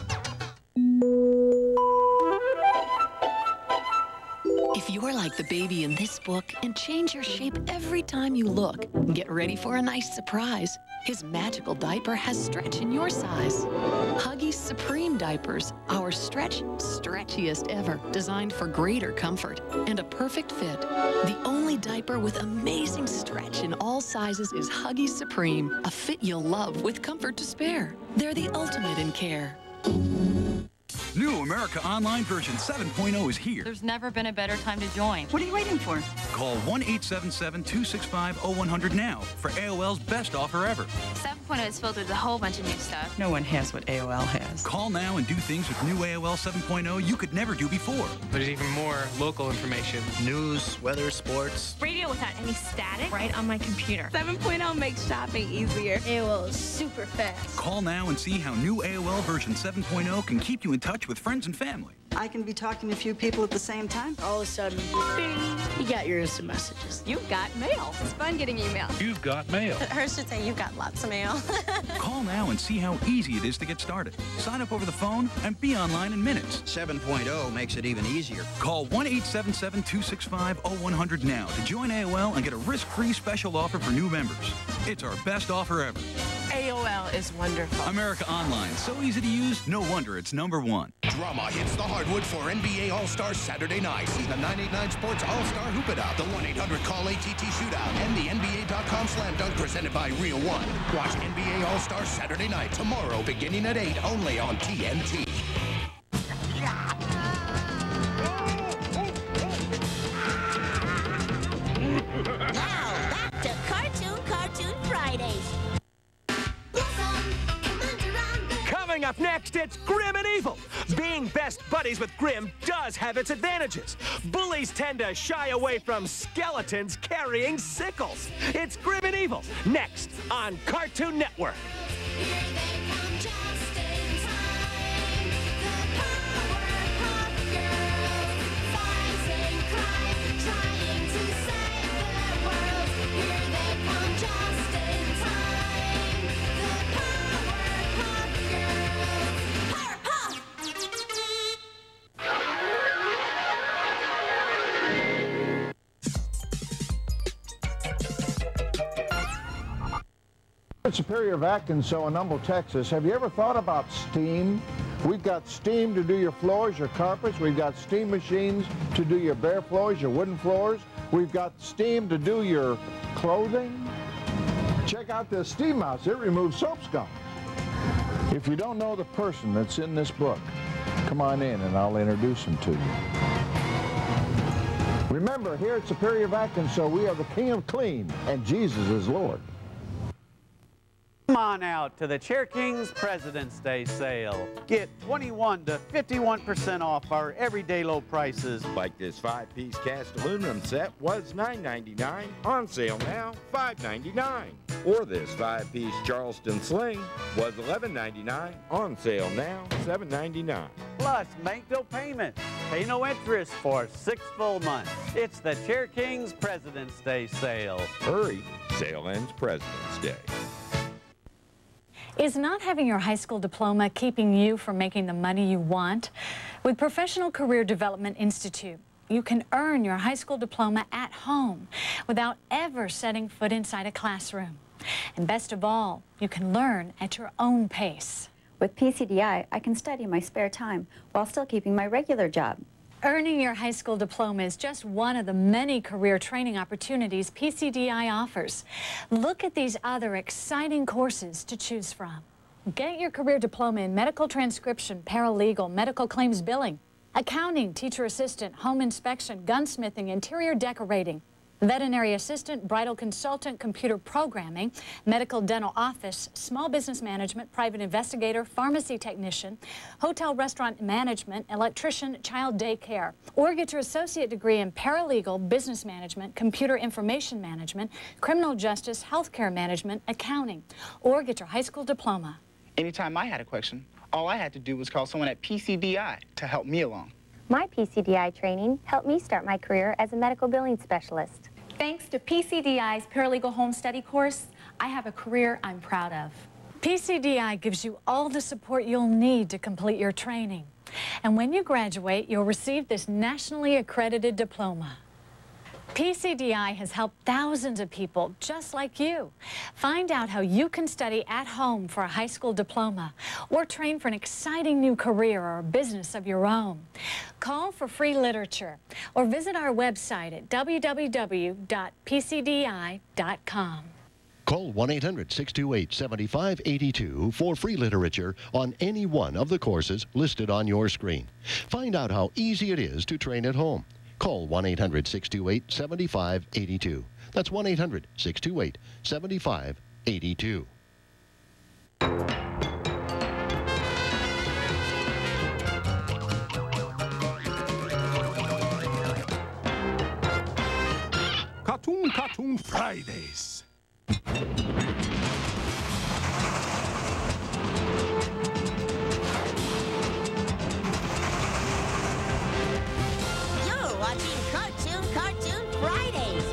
If you're like the baby in this book and change your shape every time you look, get ready for a nice surprise. His magical diaper has stretch in your size. Huggies Supreme Diapers, our stretch, stretchiest ever, designed for greater comfort and a perfect fit. The only diaper with amazing stretch in all sizes is Huggies Supreme, a fit you'll love with comfort to spare. They're the ultimate in care. New America Online version seven point oh is here. There's never been a better time to join. What are you waiting for? Call one eight seven seven, two six five, oh one hundred now for A O L's best offer ever. seven point oh is filled with a whole bunch of new stuff. No one has what A O L has. Call now and do things with new A O L seven point oh you could never do before. There's even more local information. News, weather, sports. Radio without any static right on my computer. seven point oh makes shopping easier. A O L is super fast. Call now and see how new A O L version seven point oh can keep you in touch with friends and family. I can be talking to a few people at the same time. All of a sudden, bing, you got your instant messages. You've got mail. It's fun getting email. You've got mail. Hers should say you've got lots of mail. Call now and see how easy it is to get started. Sign up over the phone and be online in minutes. seven point oh makes it even easier. Call one eight seven seven, two six five, oh one hundred now to join A O L and get a risk-free special offer for new members. It's our best offer ever. A O L is wonderful. America Online, so easy to use, no wonder it's number one. Drama hits the hardwood for N B A All-Star Saturday night. See the nine eighty-nine Sports All-Star Hoop It Up, the one eight hundred call A T T Shootout, and the N B A dot com Slam Dunk presented by Real One. Watch N B A All-Star Saturday night tomorrow beginning at eight only on T N T. Now, back to Cartoon Cartoon Fridays. Coming up next, it's Grim and Evil, being Being best buddies with Grim does have its advantages. Bullies tend to shy away from skeletons carrying sickles. It's Grim and Evil, next on Cartoon Network. Superior Vac and so in Humble, Texas. Have you ever thought about steam? We've got steam to do your floors, your carpets. We've got steam machines to do your bare floors, your wooden floors. We've got steam to do your clothing. Check out this steam mouse. It removes soap scum. If you don't know the person that's in this book, come on in and I'll introduce him to you. Remember, here at Superior Vac and so we are the King of Clean, and Jesus is Lord. Come on out to the Chair King's President's Day sale. Get twenty-one to fifty-one percent off our everyday low prices. Like this five-piece cast aluminum set was nine ninety-nine, on sale now five ninety-nine. Or this five-piece Charleston sling was eleven ninety-nine, on sale now seven ninety-nine. Plus, make no payment, pay no interest for six full months. It's the Chair King's President's Day sale. Hurry, sale ends President's Day. Is not having your high school diploma keeping you from making the money you want? With Professional Career Development Institute, you can earn your high school diploma at home without ever setting foot inside a classroom. And best of all, you can learn at your own pace. With P C D I, I can study in my spare time while still keeping my regular job. Earning your high school diploma is just one of the many career training opportunities P C D I offers. Look at these other exciting courses to choose from. Get your career diploma in medical transcription, paralegal, medical claims billing, accounting, teacher assistant, home inspection, gunsmithing, interior decorating, veterinary assistant, bridal consultant, computer programming, medical dental office, small business management, private investigator, pharmacy technician, hotel restaurant management, electrician, child daycare. Or get your associate degree in paralegal, business management, computer information management, criminal justice, healthcare management, accounting. Or get your high school diploma. Anytime I had a question, all I had to do was call someone at P C D I to help me along. My P C D I training helped me start my career as a medical billing specialist. Thanks to P C D I's Paralegal Home Study course, I have a career I'm proud of. P C D I gives you all the support you'll need to complete your training. And when you graduate, you'll receive this nationally accredited diploma. P C D I has helped thousands of people just like you. Find out how you can study at home for a high school diploma or train for an exciting new career or business of your own. Call for free literature or visit our website at w w w dot p c d i dot com. Call one eight hundred, six two eight, seven five eight two for free literature on any one of the courses listed on your screen. Find out how easy it is to train at home. Call one eight hundred, six two eight, seven five eight two. That's one eight hundred, six two eight, seven five eight two. Cartoon Cartoon Fridays. You're watching Cartoon Cartoon Fridays.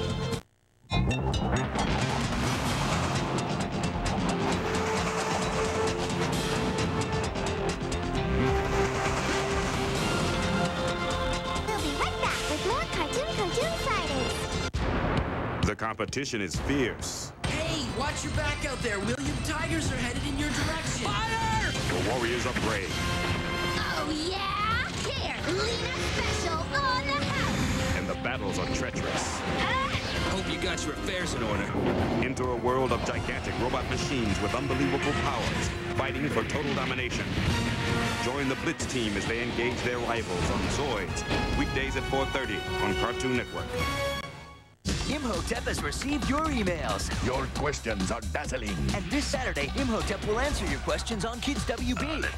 We'll be right back with more Cartoon Cartoon Fridays. The competition is fierce. Hey, watch your back out there, will you? Tigers are headed in your direction. Fire! The warriors are brave. Oh, yeah? Here, Lena Special on the house. And the battles are treacherous. Hope you got your affairs in order. Enter a world of gigantic robot machines with unbelievable powers, fighting for total domination. Join the Blitz team as they engage their rivals on Zoids, weekdays at four thirty on Cartoon Network. Imhotep has received your emails. Your questions are dazzling. And this Saturday, Imhotep will answer your questions on Kids W B. Uh, let me see.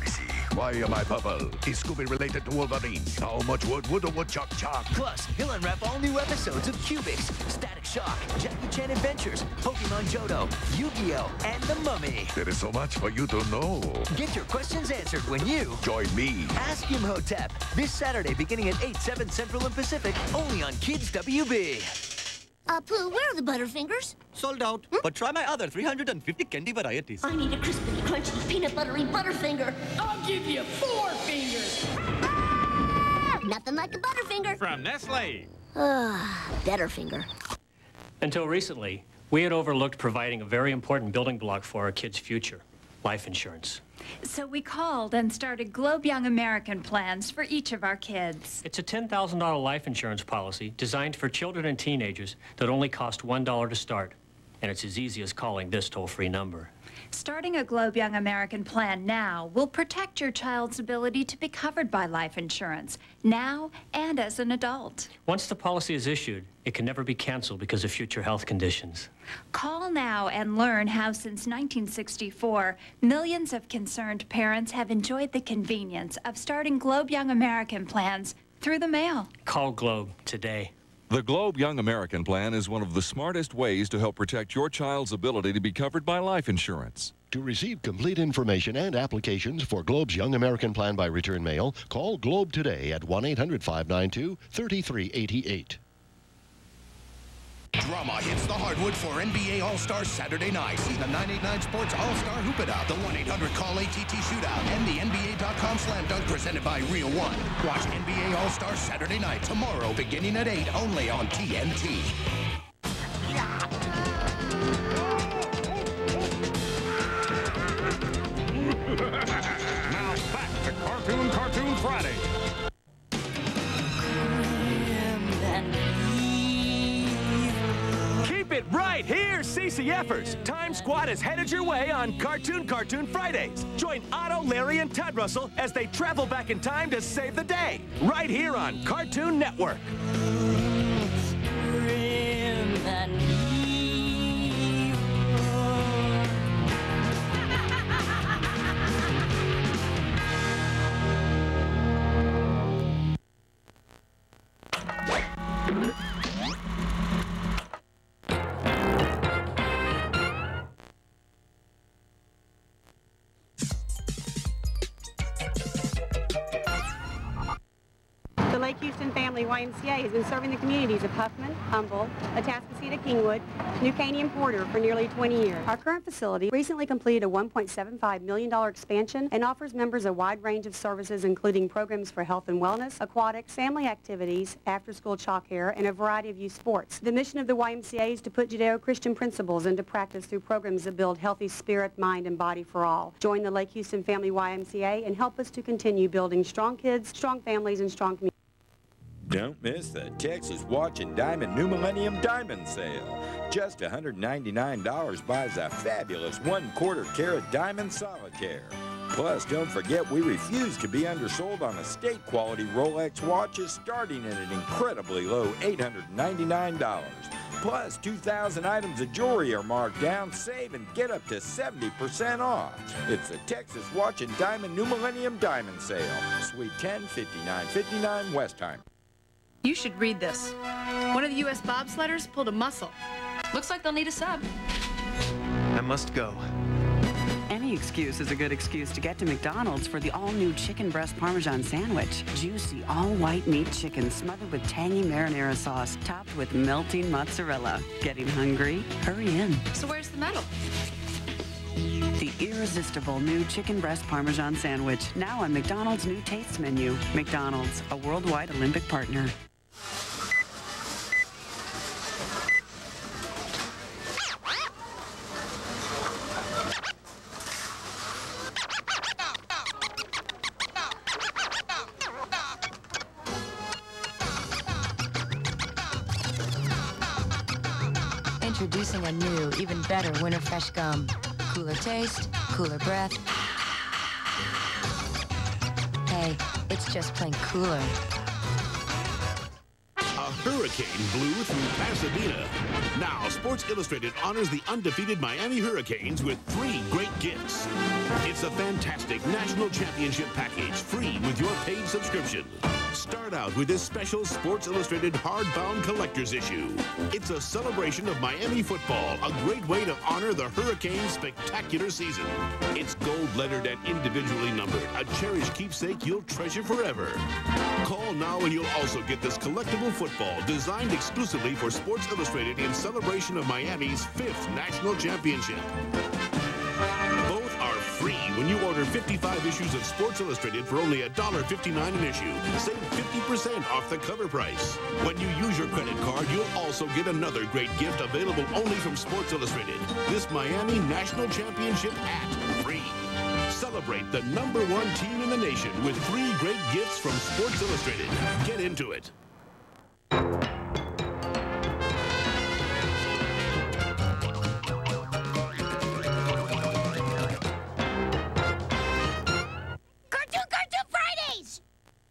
Why am I purple? Is Scooby related to Wolverine? How much wood would a woodchuck chuck? Plus, he'll unwrap all new episodes of Cubics, Static Shock, Jackie Chan Adventures, Pokemon Johto, Yu-Gi-Oh, and The Mummy. There is so much for you to know. Get your questions answered when you join me. Ask Imhotep this Saturday beginning at eight, seven Central and Pacific, only on Kids W B. Uh, Pooh, where are the Butterfingers? Sold out, hmm? But try my other three hundred fifty candy varieties. I need a crispy, crunchy, peanut buttery Butterfinger. I'll give you four fingers. Ah, nothing like a Butterfinger. From Nestle. Ah, Betterfinger. Until recently, we had overlooked providing a very important building block for our kids' future, life insurance. So we called and started Globe Young American plans for each of our kids. It's a ten thousand dollar life insurance policy designed for children and teenagers that only cost one dollar to start. And it's as easy as calling this toll-free number. Starting a Globe Young American plan now will protect your child's ability to be covered by life insurance, now and as an adult. Once the policy is issued, it can never be canceled because of future health conditions. Call now and learn how since nineteen sixty-four, millions of concerned parents have enjoyed the convenience of starting Globe Young American plans through the mail. Call Globe today. The Globe Young American Plan is one of the smartest ways to help protect your child's ability to be covered by life insurance. To receive complete information and applications for Globe's Young American Plan by return mail, call Globe today at one eight hundred, five nine two, three three eight eight. Drama hits the hardwood for N B A All-Star Saturday night. See the nine eighty-nine Sports All-Star Hoop It Out, the one eight hundred call A T T Shootout, and the N B A dot com Slam Dunk presented by Real One. Watch N B A All-Star Saturday night tomorrow beginning at eight only on T N T. Now back to Cartoon Cartoon Friday. Keep it right here, C C Fers. Time Squad is headed your way on Cartoon Cartoon Fridays. Join Otto, Larry, and Todd Russell as they travel back in time to save the day. Right here on Cartoon Network. The Lake Houston Family Y M C A has been serving the communities of Huffman, Humble, Atascocita, Kingwood, New Caney, and Porter for nearly twenty years. Our current facility recently completed a one point seven five million dollar expansion and offers members a wide range of services including programs for health and wellness, aquatics, family activities, after-school child care, and a variety of youth sports. The mission of the Y M C A is to put Judeo-Christian principles into practice through programs that build healthy spirit, mind, and body for all. Join the Lake Houston Family Y M C A and help us to continue building strong kids, strong families, and strong communities. Don't miss the Texas Watch and Diamond New Millennium Diamond Sale. Just one hundred ninety-nine dollars buys a fabulous one-quarter carat diamond solitaire. Plus, don't forget we refuse to be undersold on estate-quality Rolex watches starting at an incredibly low eight hundred ninety-nine dollars. Plus, two thousand items of jewelry are marked down. Save and get up to seventy percent off. It's the Texas Watch and Diamond New Millennium Diamond Sale. Suite ten, fifty-nine fifty-nine Westheim. You should read this. One of the U S bobsledders pulled a muscle. Looks like they'll need a sub. I must go. Any excuse is a good excuse to get to McDonald's for the all-new chicken breast Parmesan sandwich. Juicy, all-white meat chicken smothered with tangy marinara sauce, topped with melting mozzarella. Getting hungry? Hurry in. So where's the medal? The irresistible new chicken breast Parmesan sandwich, now on McDonald's new tastes menu. McDonald's, a worldwide Olympic partner. Introducing a new, even better Winter Fresh gum. Cooler taste, cooler breath. Hey, it's just plain cooler. A hurricane blew through Pasadena. Now, Sports Illustrated honors the undefeated Miami Hurricanes with three great gifts. It's a fantastic national championship package, free with your paid subscription. Start out with this special Sports Illustrated hardbound collector's issue. It's a celebration of Miami football, a great way to honor the Hurricanes' spectacular season. It's gold-lettered and individually numbered, a cherished keepsake you'll treasure forever. Call now and you'll also get this collectible football designed exclusively for Sports Illustrated in celebration of Miami's fifth national championship. Both are free when you order fifty-five issues of Sports Illustrated for only one dollar fifty-nine an issue. Save fifty percent off the cover price. When you use your credit card, you'll also get another great gift available only from Sports Illustrated. This Miami National Championship hat, free. Celebrate the number one team in the nation with three great gifts from Sports Illustrated. Get into it.